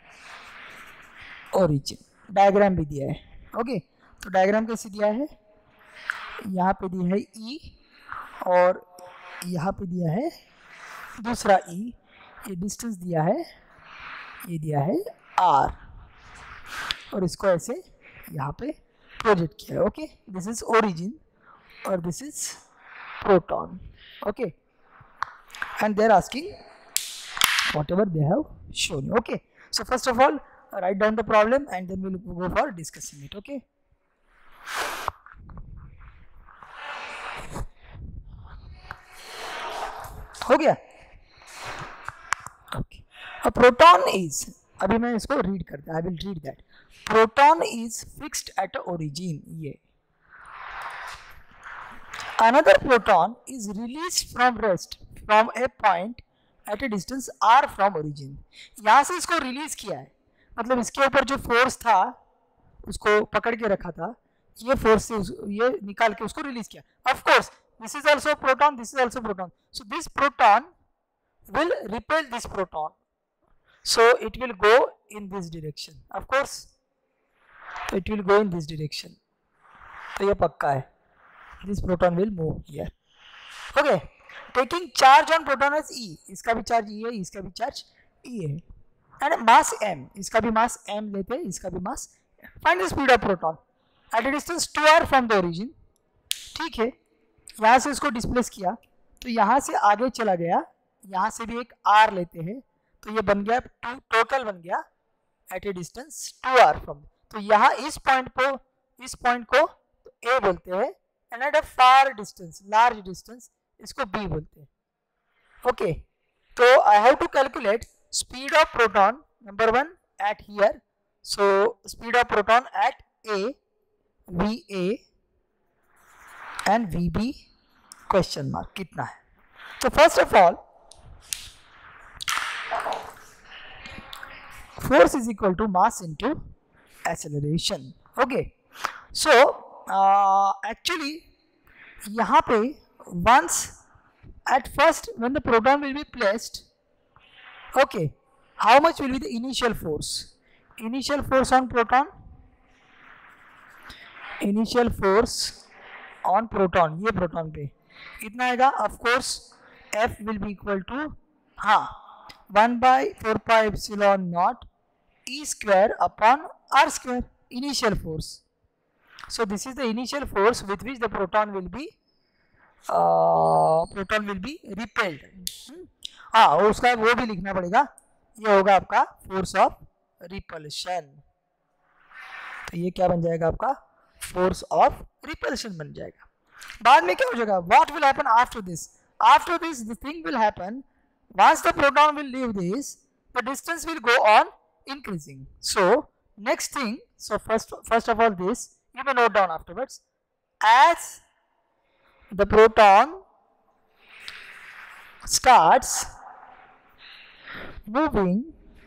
origin. Diagram भी दिया है. Okay, तो diagram कैसे दिया है? यहाँ पे दिया है E और यहाँ पे दिया है दूसरा E. ये डिस्टेंस दिया है, ये दिया है R और इसको ऐसे यहाँ पे प्रोजेक्ट किया है. ओके, दिस इज ओरिजिन और this is proton. Okay, and they are asking whatever they have shown you. Okay, so first of all write down the problem and then we will go for discussing it. Okay, हो गया. Okay, a proton is, अभी मैं इसको read करता हूँ. I will read that. Proton is fixed at origin. ये another proton is released from rest from a point at a distance r from origin. यहाँ से इसको रिलीज किया है, मतलब इसके ऊपर जो फोर्स था उसको पकड़ के रखा था, ये फोर्स से ये निकाल के उसको रिलीज किया. Of course this is also proton, this is also proton, so this proton will repel this proton, so it will go in this direction. Of course it will go in this direction, तो ये पक्का है. This proton will move here. Okay, taking charge on proton as E. इसका भी charge E है, इसका भी charge E है, and mass m. इसका भी मास m लेते हैं, इसका भी मास. Find the speed of proton at a distance two r from the origin. ठीक है, यहाँ से इसको डिस्प्लेस किया तो यहाँ से आगे चला गया, यहाँ से भी एक r लेते हैं तो ये बन गया टू, टोटल बन गया at a distance two r from. तो यहाँ इस पॉइंट को इस पॉइंट को A बोलते हैं and at a far distance, large distance, इसको B बोलते हैं. Okay, so I have to calculate speed of proton number one at here. So speed of proton at A, V A and V B question mark कितना है? So first of all force is equal to mass into acceleration. Okay, so uh, actually यहाँ पे once at first when the proton will be placed, okay, how much will be the initial force? Initial force on proton, initial force on proton, ये proton पे कितना आएगा? Of course F will be equal to हाँ one by four pi epsilon naught E square upon R square, initial force. So this is the initial force with which the proton will be uh, proton will be repelled. हाँ उसका वो भी लिखना पड़ेगा, ये होगा आपका फोर्स ऑफ रिपल्शन. तो ये क्या बन जाएगा? आपका फोर्स ऑफ रिपल्शन बन जाएगा. बाद में क्या हो जाएगा? What will happen after this? After this the thing will happen, once the proton will leave this, the distance will go on increasing. So next thing, so first first of all this you may note down afterwards. As the proton starts moving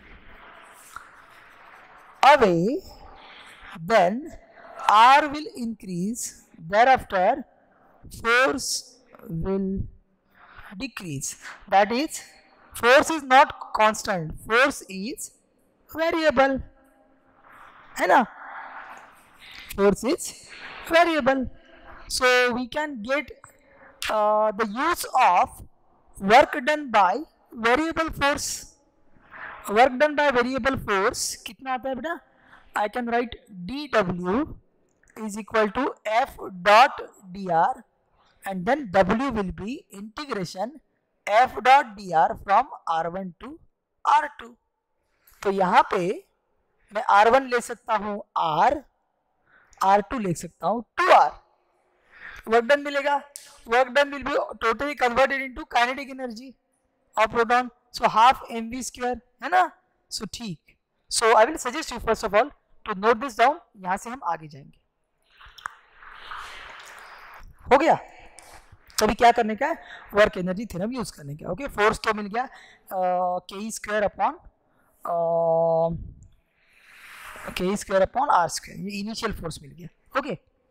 away, then R will increase, thereafter force will decrease. That is, force is not constant, force is variable, है ना? Force is variable. So we can get uh, the use of work done by variable force. Work done by variable force कितना आता है बेटा? I can write dW is equal to F dot dr, and then W will be integration F dot dr from R one to R two. तो यहाँ पे मैं R one ले सकता हूँ R, R टू ले सकता हूँ टू R. वर्क डन मिलेगा. Work done will be totally converted into kinetic energy of proton, so half m v square, है ना? सो ठीक. So I will suggest you first of all to note this down. यहाँ से हम आगे जाएंगे. हो गया? तो अभी क्या करने का है? वर्क एनर्जी थ्योरम यूज करने का. ओके, फोर्स तो मिल गया k square upon k square upon r square, ये इनिशियल फोर्स मिल गया. ओके,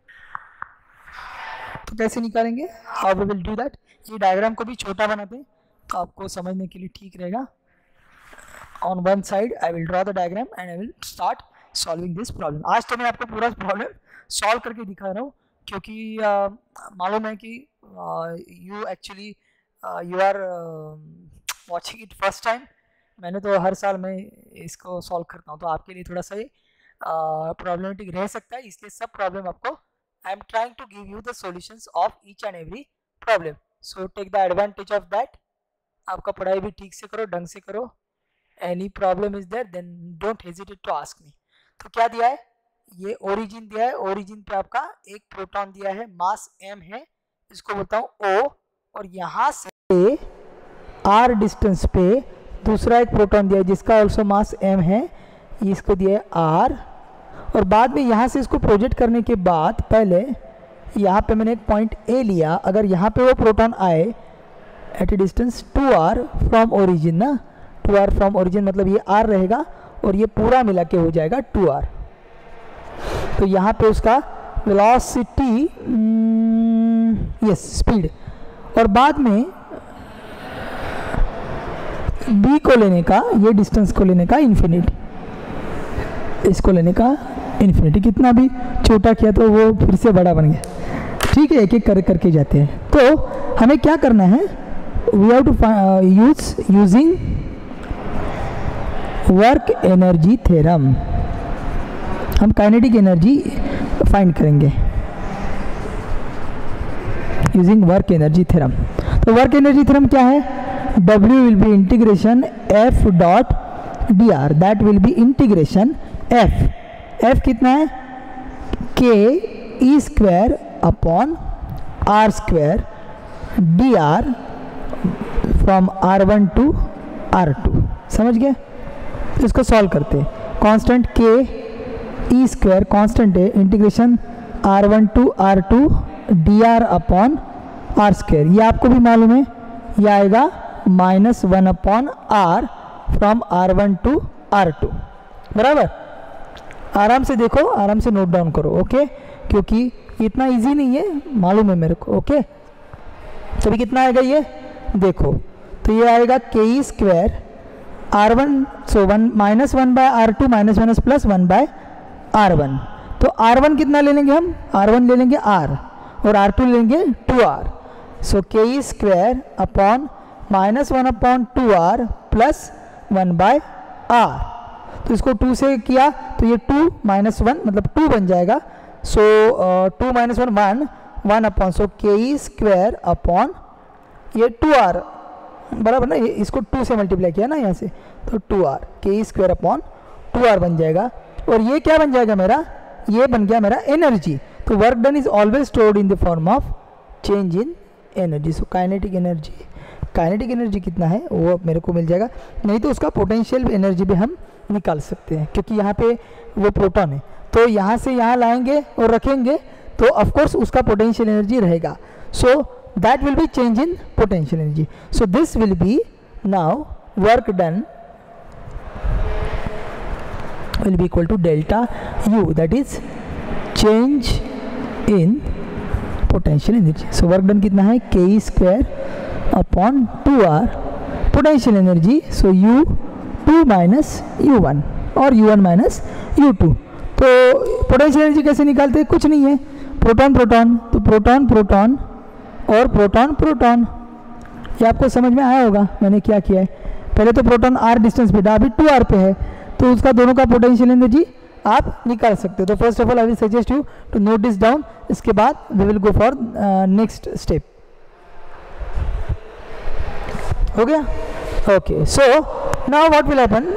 तो कैसे निकालेंगे? How we will do that? ये डायग्राम को भी छोटा बनाते हैं तो आपको समझने के लिए ठीक रहेगा. On one side I will draw the diagram and I will start solving this problem. आज तो मैं आपको पूरा प्रॉब्लम सॉल्व करके दिखा रहा हूँ, क्योंकि मालूम है कि you actually you are watching it first time. मैंने तो हर साल मैं इसको सॉल्व करता हूँ, तो आपके लिए थोड़ा सा ये प्रॉब्लमेटिक रह सकता है. इसलिए सब प्रॉब्लम आपको I am trying to give you the solutions of each and every problem. So take the advantage of that. आपका पढ़ाई भी ठीक से करो, ढंग से करो. Any problem is there then don't hesitate to ask me. तो क्या दिया है? ये ओरिजिन दिया है. ओरिजिन पे आपका एक प्रोटॉन दिया है, मास m है, इसको बोलता हूँ O, और यहाँ से r डिस्टेंस पे दूसरा एक प्रोटॉन दिया है जिसका ऑल्सो मास m है, इसको दिया है r. और बाद में यहाँ से इसको प्रोजेक्ट करने के बाद पहले यहाँ पे मैंने एक पॉइंट A लिया. अगर यहाँ पे वो प्रोटॉन आए at a distance two r from origin ना, टू आर फ्रॉम ओरिजिन मतलब ये r रहेगा और ये पूरा मिला के हो जाएगा टू आर. तो यहाँ पे उसका वेलोसिटी, यस स्पीड, और बाद में b को लेने का, ये डिस्टेंस को लेने का इन्फिनिटी, इसको लेने का इन्फिनिटी. कितना भी छोटा किया तो वो फिर से बड़ा बन गया. ठीक है, एक एक कर करके जाते हैं. तो हमें क्या करना है? We have to use using work energy theorem. हम काइनेटिक एनर्जी फाइंड करेंगे यूजिंग वर्क एनर्जी थ्योरम. तो वर्क एनर्जी थ्योरम क्या है? W will be integration F dot d r, that will be integration F. F कितना है? K e square upon r square d r from r one to r two. समझ गए? इसको solve करते हैं. Constant K e square constant है, integration are one to r two d r upon r square, ये आपको भी मालूम है. ये आएगा minus one upon r from r one to r two. बराबर। आराम से देखो, आराम से नोट डाउन करो, ओके, क्योंकि इतना इजी नहीं है, मालूम है मेरे को, ओके। तो अभी कितना आएगा ये देखो, तो ये आएगा k e square r one, so one minus one by r two minus minus plus one by r one. तो आर वन कितना ले लेंगे हम, आर वन ले लेंगे आर, और आर टू लेंगे two r. So k e square upon minus one upon two r plus one by r. तो इसको टू से किया तो ये टू माइनस वन मतलब टू बन जाएगा। So two minus one one, one upon, so k e square upon ये टू आर, बराबर ना, ये इसको टू से मल्टीप्लाई किया ना यहाँ से, तो two r k e square upon two r बन जाएगा। और ये क्या बन जाएगा मेरा, ये बन गया मेरा एनर्जी। तो work done is always stored in the form of change in energy. So kinetic energy, kinetic energy कितना है वो मेरे को मिल जाएगा, नहीं तो उसका पोटेंशियल एनर्जी भी हम निकाल सकते हैं, क्योंकि यहाँ पे वो प्रोटॉन है, तो यहाँ से यहाँ लाएंगे और रखेंगे तो ऑफकोर्स उसका पोटेंशियल एनर्जी रहेगा। So that will be change in potential energy. So this will be now work done will be equal to delta U, that is change in potential energy. So work done कितना है, K E square upon two R potential energy, so U two minus U one और U one minus U two. तो potential energy कैसे निकालते हैं, कुछ नहीं है, प्रोटॉन प्रोटॉन, तो प्रोटॉन प्रोटॉन और प्रोटॉन प्रोटॉन, ये आपको समझ में आया होगा मैंने क्या किया है। पहले तो प्रोटॉन R डिस्टेंस पे था, अभी टू R पे है, तो उसका दोनों का पोटेंशियल एनर्जी आप निकाल सकते हो। तो first of all I will suggest you to note this down, इसके बाद we will go for next step. हो गया, okay. So now what will happen,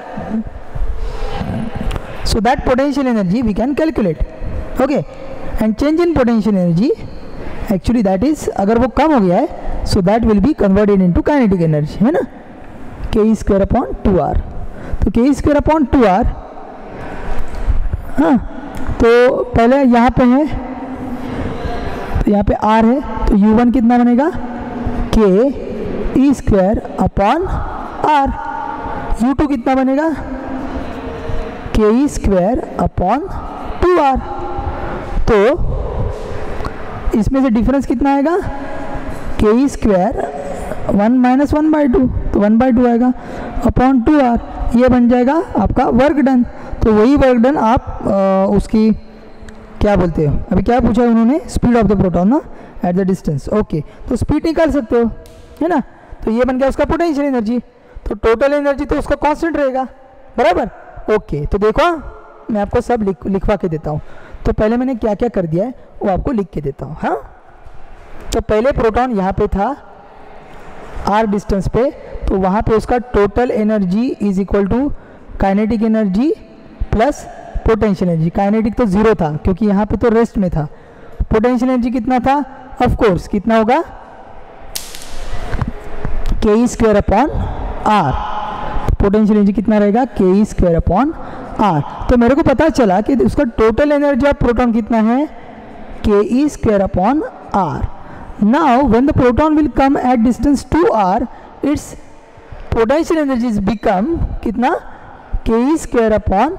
so that potential energy we can calculate, okay, and change in potential energy actually that is, अगर वो कम हो गया है so that will be converted into kinetic energy, है ना, k e square upon two r. तो के e square upon two r, हाँ, तो पहले यहाँ पे है, तो यहाँ पे आर है, तो यू वन कितना बनेगा, k e square upon r. U two कितना बनेगा, k e square upon two r. तो इसमें से डिफरेंस कितना आएगा, k e square one minus one by two, तो वन बाई टू आएगा अपॉन टू आर, ये बन जाएगा आपका वर्क डन। तो वही वर्क डन आप आ, उसकी क्या बोलते हो, अभी क्या पूछा है उन्होंने, स्पीड ऑफ द प्रोटॉन ना एट द डिस्टेंस, ओके, तो स्पीड निकाल सकते हो, है ना। तो ये बन गया उसका पोटेंशियल एनर्जी, तो टोटल एनर्जी तो उसका कांस्टेंट रहेगा, बराबर, ओके। तो देखो मैं आपको सब लिख लिखवा के देता हूँ। तो पहले मैंने क्या क्या कर दिया है वो आपको लिख के देता हूँ, हाँ। तो पहले प्रोटॉन यहाँ पे था आर डिस्टेंस पे, तो वहाँ पे उसका total energy is equal to kinetic energy plus potential energy. Kinetic तो जीरो था क्योंकि यहाँ पे तो रेस्ट में था। पोटेंशियल एनर्जी कितना था, ऑफ कोर्स कितना होगा, k e square upon r. Potential energy कितना रहेगा, के ई स्क्वायर अपॉन आर। तो मेरे को पता चला कि उसका टोटल एनर्जी ऑफ प्रोटॉन कितना है, k e square upon r. Now when the proton will come at distance two R, its potential energies become कितना, k e square upon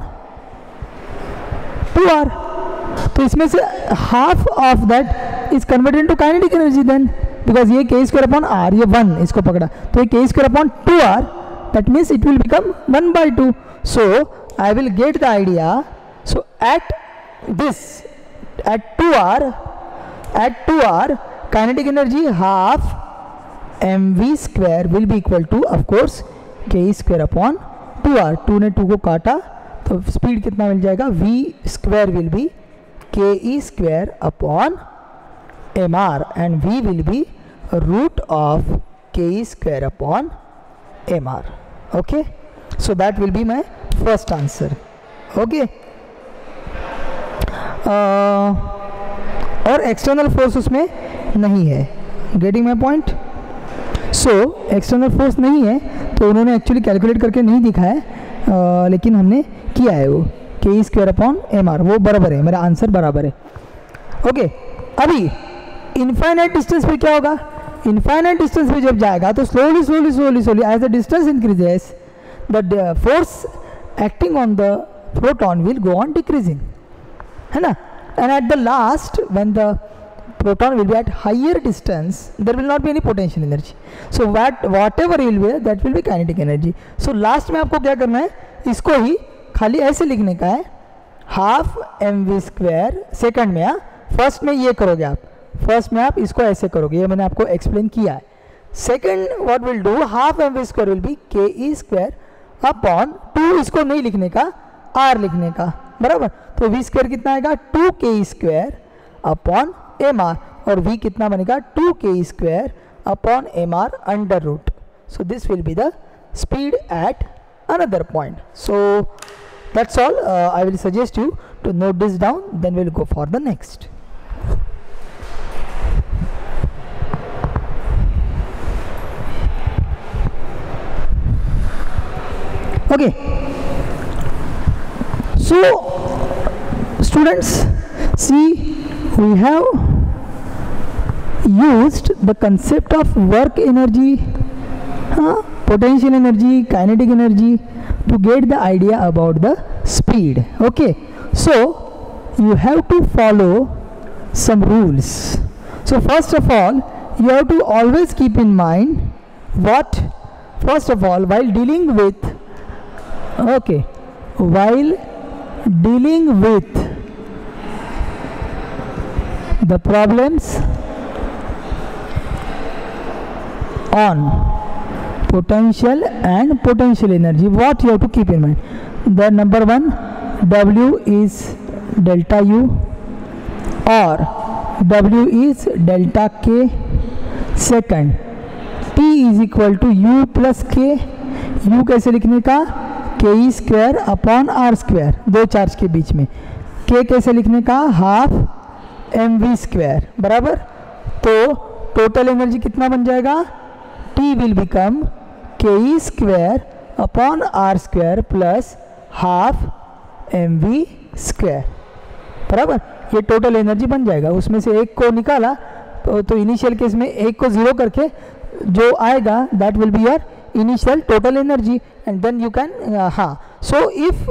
two r. तो इसमें से half of that is converted into kinetic energy then, because ये k square upon r, ये one इसको पकड़ा, तो ये k square upon two r, that means it will become one by two. So I will gate the idea. So at this at two r, at two r kinetic energy half mv square will be equal to of course ke square upon two r. Two ने two को काटा तो speed कितना मिल जाएगा, v square will be ke square upon mr and v will be root of ke square upon mr, okay, so that will be my first answer, okay। uh, और external force उसमें नहीं है, getting my point. So external force नहीं है तो उन्होंने actually calculate करके नहीं दिखाया है, लेकिन हमने किया है वो के स्क्वायर अपॉन एम आर, वो बराबर है, मेरा आंसर बराबर है, ओके। अभी इनफाइनाइट डिस्टेंस पे क्या होगा, इनफाइनाइट डिस्टेंस पे जब जाएगा तो slowly slowly slowly slowly as the distance increases the force acting on the proton will go on decreasing, है ना. And at the last, when the proton will be at higher distance, there will not be any potential energy. So what whatever will be, that will be kinetic energy. So last में आपको क्या करना है, इसको ही खाली ऐसे लिखने का है, half m v square second में. फर्स्ट में ये करोगे आप, फर्स्ट में आप इसको ऐसे करोगे, ये मैंने आपको एक्सप्लेन किया है. Second what will do, half m v square will be k e square upon to, इसको नहीं लिखने का, आर लिखने का, बराबर. तो वी स्क्वायर कितना आएगा, two k e square upon m r, और v कितना बनेगा, two k e square upon m r under root. So this will be the speed at another point. So that's all. I will suggest you to note this down, then will go for the next. Okay, so students, see, we have used the concept of work energy, huh, potential energy, kinetic energy to get the idea about the speed. Okay, so you have to follow some rules. So first of all, you have to always keep in mind what, first of all, while dealing with okay while dealing with the problems on potential and potential energy, what you have to keep in mind, the number one, W is delta U or W is delta K. second, T is equal to U plus K. U कैसे लिखने का, k e square upon r square, दो charge के बीच में. के कैसे लिखने का, हाफ एम वी स्क्वायर, बराबर. तो टोटल एनर्जी कितना बन जाएगा, T will become k e square upon r square plus half m v square, बराबर. ये टोटल एनर्जी बन जाएगा. उसमें से एक को निकाला तो, तो इनिशियल केस में एक को ज़ीरो करके जो आएगा that will be your initial total energy, and then you can uh, ha so if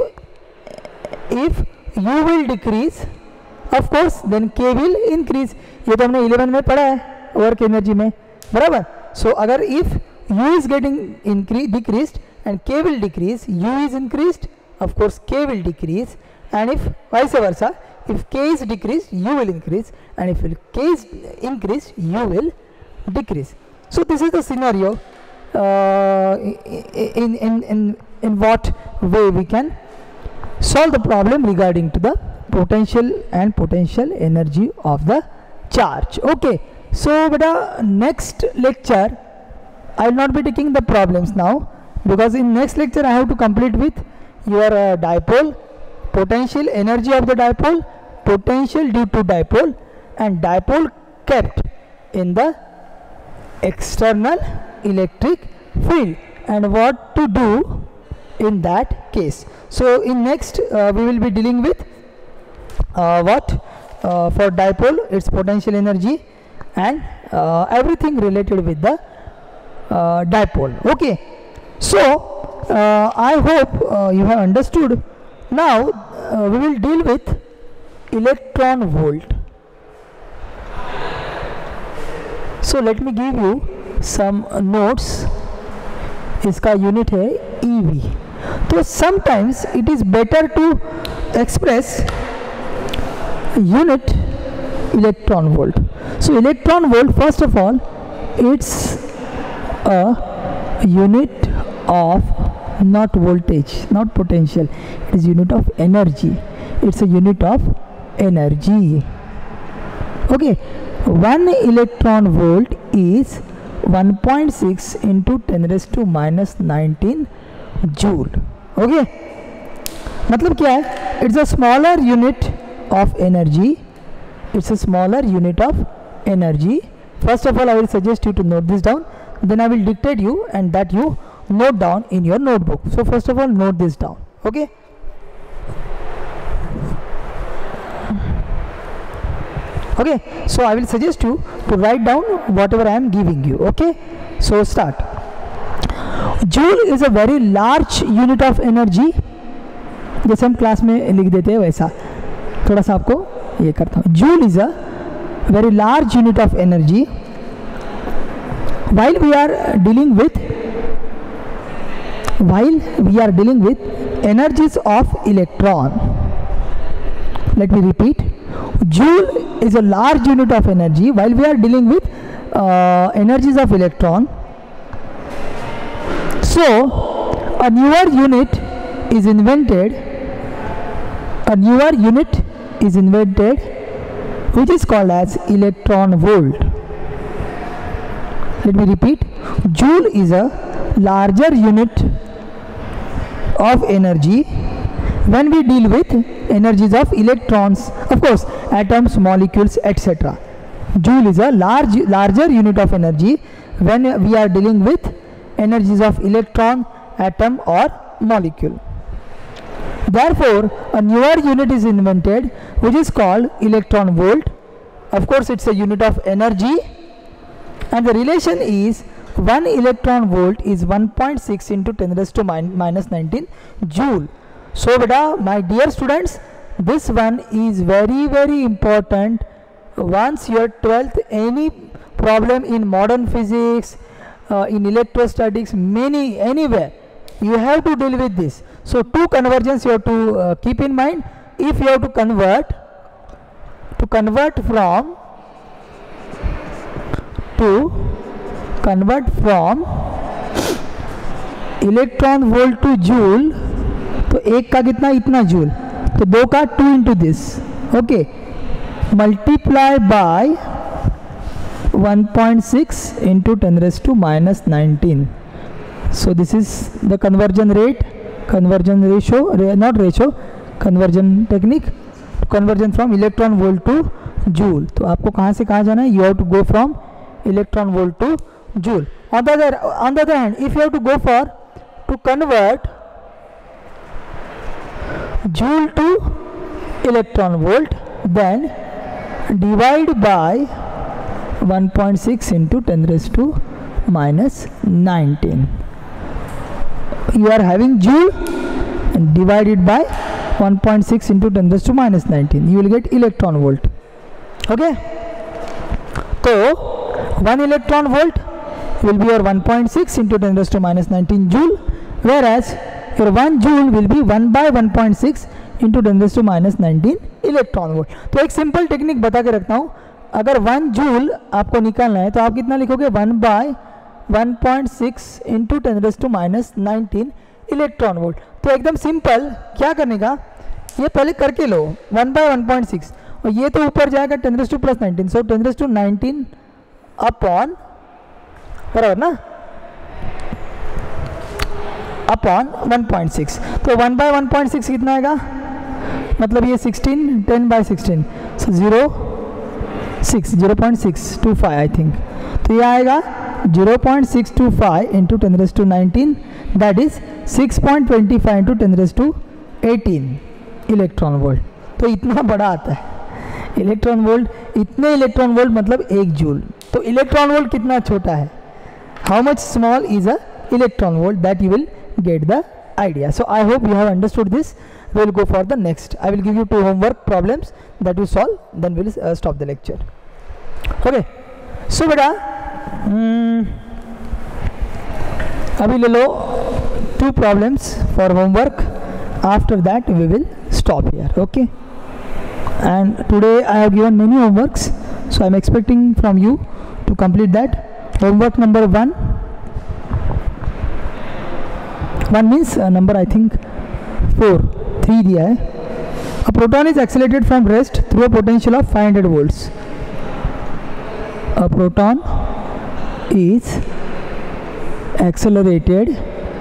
if u will decrease, of course then k will increase. ये तो हमने इलेवन में पढ़ा है वर्क एनर्जी में, बराबर. so अगर if u is getting increase decreased and k will decrease, u is increased, of course k will decrease, and if vice versa, if k is decreased, u will increase, and if k is increased, u will decrease. So this is the scenario. Uh, in, in, in, in what way we can solve the problem regarding to the potential and potential energy of the charge. Okay, so beta next lecture I will not be taking the problems now, because in next lecture I have to complete with your uh, dipole, potential energy of the dipole, potential due to dipole, and dipole kept in the external electric field, and what to do in that case. So in next uh, we will be dealing with uh, what uh, for dipole, its potential energy, and uh, everything related with the uh, dipole. Okay, so uh, I hope uh, you have understood. Now uh, we will deal with electron volt. So let me give you some notes. इसका unit है E V. तो sometimes it is better to express unit electron volt. So electron volt, first of all, it's a unit of not voltage, not potential, it is unit of energy. It's a unit of energy. Okay, one electron volt is one point six into ten raised to minus nineteen joule. Okay, मतलब क्या है, it's a smaller unit of energy, it's a smaller unit of energy. First of all, I will suggest you to note this down, then I will dictate you, and that you note down in your notebook. So first of all, note this down. Okay, okay, so I will suggest you to write down whatever I am giving you. Okay, so start. Joule is a very large unit of energy. जैसे हम class में लिख देते हैं वैसा थोड़ा सा आपको ये करता हूँ. Joule is a very large unit of energy while we are dealing with while we are dealing with energies of electron. Let me repeat, joule is a large unit of energy while we are dealing with uh, energies of electron. So a newer unit is invented a newer unit is invented which is called as electron volt. Let me repeat, joule is a larger unit of energy when we deal with energies of electrons, of course atoms, molecules, et cetera. Joule is a large larger unit of energy when we are dealing with energies of electron, atom or molecule. Therefore a newer unit is invented which is called electron volt. Of course it's a unit of energy, and the relation is one electron volt is one point six into ten raised to minus nineteen joule. So beta, my dear students, this one is very very important. Once your twelfth, any problem in modern physics, uh, in electrostatics, many anywhere, you have to deal with this. So two conversions you have to uh, keep in mind. If you have to convert to convert from to convert from electron volt to joule, तो एक का कितना, इतना joule, तो दो का two into this, okay, multiply by one point six into ten raise to minus nineteen. So this is the conversion rate, conversion ratio, not ratio, conversion technique, conversion from electron volt to joule. तो आपको कहाँ से कहाँ जाना है, you have to go from electron volt to joule. On the other on the other hand, if you have to go for to convert joule to electron volt, then divide by one point six into ten raised to minus nineteen. You are having joule and divided by one point six into ten raised to minus nineteen. You will get electron volt. Okay. So one electron volt will be your one point six into ten raised to minus nineteen joule, whereas your one joule will be one by one point six into ten raised to minus nineteen electron volt. तो एक simple technique बता के रखता हूँ, अगर one joule आपको निकालना है तो आप कितना लिखोगे, one by one point six into ten raise to minus nineteen electron volt. तो एकदम सिंपल, क्या करने का, ये पहले करके लो, one by one point six, और ये तो ऊपर जाएगा ten raise to plus nineteen, so ten raise to nineteen upon, बराबर ना, अपॉन वन पॉइंट सिक्स. तो one by one point six कितना आएगा, मतलब ये sixteen, ten by sixteen, so zero six, zero point six two five I think. तो ये आएगा zero point six two five into ten raise to nineteen, that is six point two five into ten raise to eighteen electron volt. तो इतना बड़ा आता है electron volt, इतने electron volt मतलब एक जूल. तो इलेक्ट्रॉन वोल्ट कितना छोटा है, how much small is a electron volt, that you will get the idea. So I hope you have understood this. We will go for the next. I will give you two homework problems that you solve, then we will uh, stop the lecture. Okay, so beta um, अभी ले लो two problems for homework. After that we will stop here. Okay, and today I have given many homeworks, so I am expecting from you to complete that. Homework number one, one means uh, number I think four, three दिया है. A proton is accelerated from rest through a potential of five hundred volts. A proton is accelerated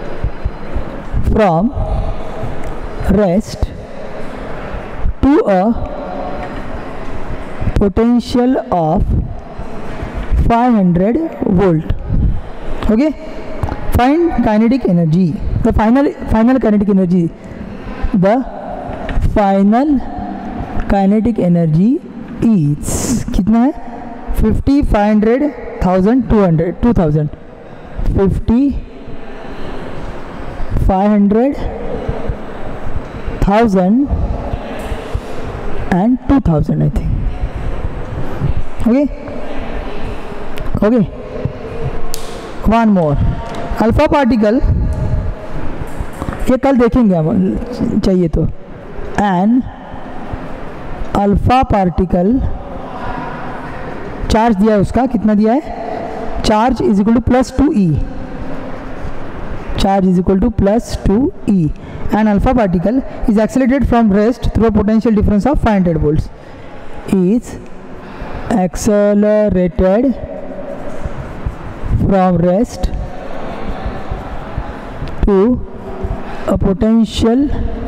from rest to a potential of five hundred volt. Okay, find kinetic energy. The final final kinetic energy, the final kinetic energy is कितना है, fifty, five hundred, thousand, two hundred, two thousand, fifty, five hundred, thousand and two thousand, I think. Okay, okay. One more. Alpha particle, ये कल देखेंगे हम चाहिए तो. N alpha particle charge दिया है, उसका कितना दिया है, charge is equal to plus two e, charge is equal to plus two e. An alpha particle is accelerated from rest through a potential difference of five hundred volts. Is accelerated from rest to a potential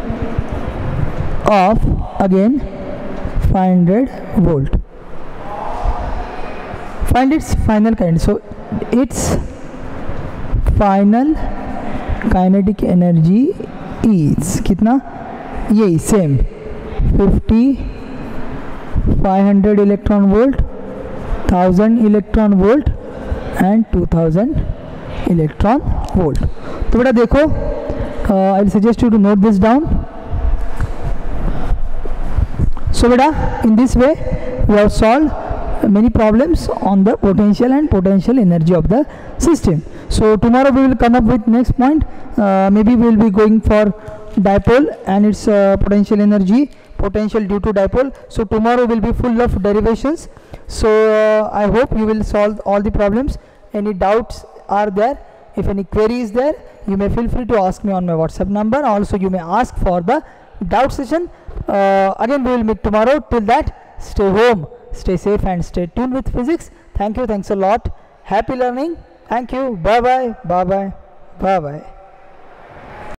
of again five hundred volt. Find its final kind. So its final kinetic energy is कितना, यही same fifty, five hundred electron volt, thousand electron volt and two thousand electron volt. तो बेटा देखो, I will suggest you to note this down. So बेटा in this way we have solve many problems on the potential and potential energy of the system. So tomorrow we will come up with next point. Uh, maybe we will be going for dipole and its uh, potential energy, potential due to dipole. So tomorrow will be full of derivations. So uh, I hope you will solve all the problems. Any doubts are there, if any query is there, you may feel free to ask me on my WhatsApp number. Also you may ask for the doubt session. Uh, again we will meet tomorrow. Till that, stay home, stay safe and stay tuned with physics. Thank you, thanks a lot. Happy learning. Thank you. Bye bye. Bye bye. Bye bye.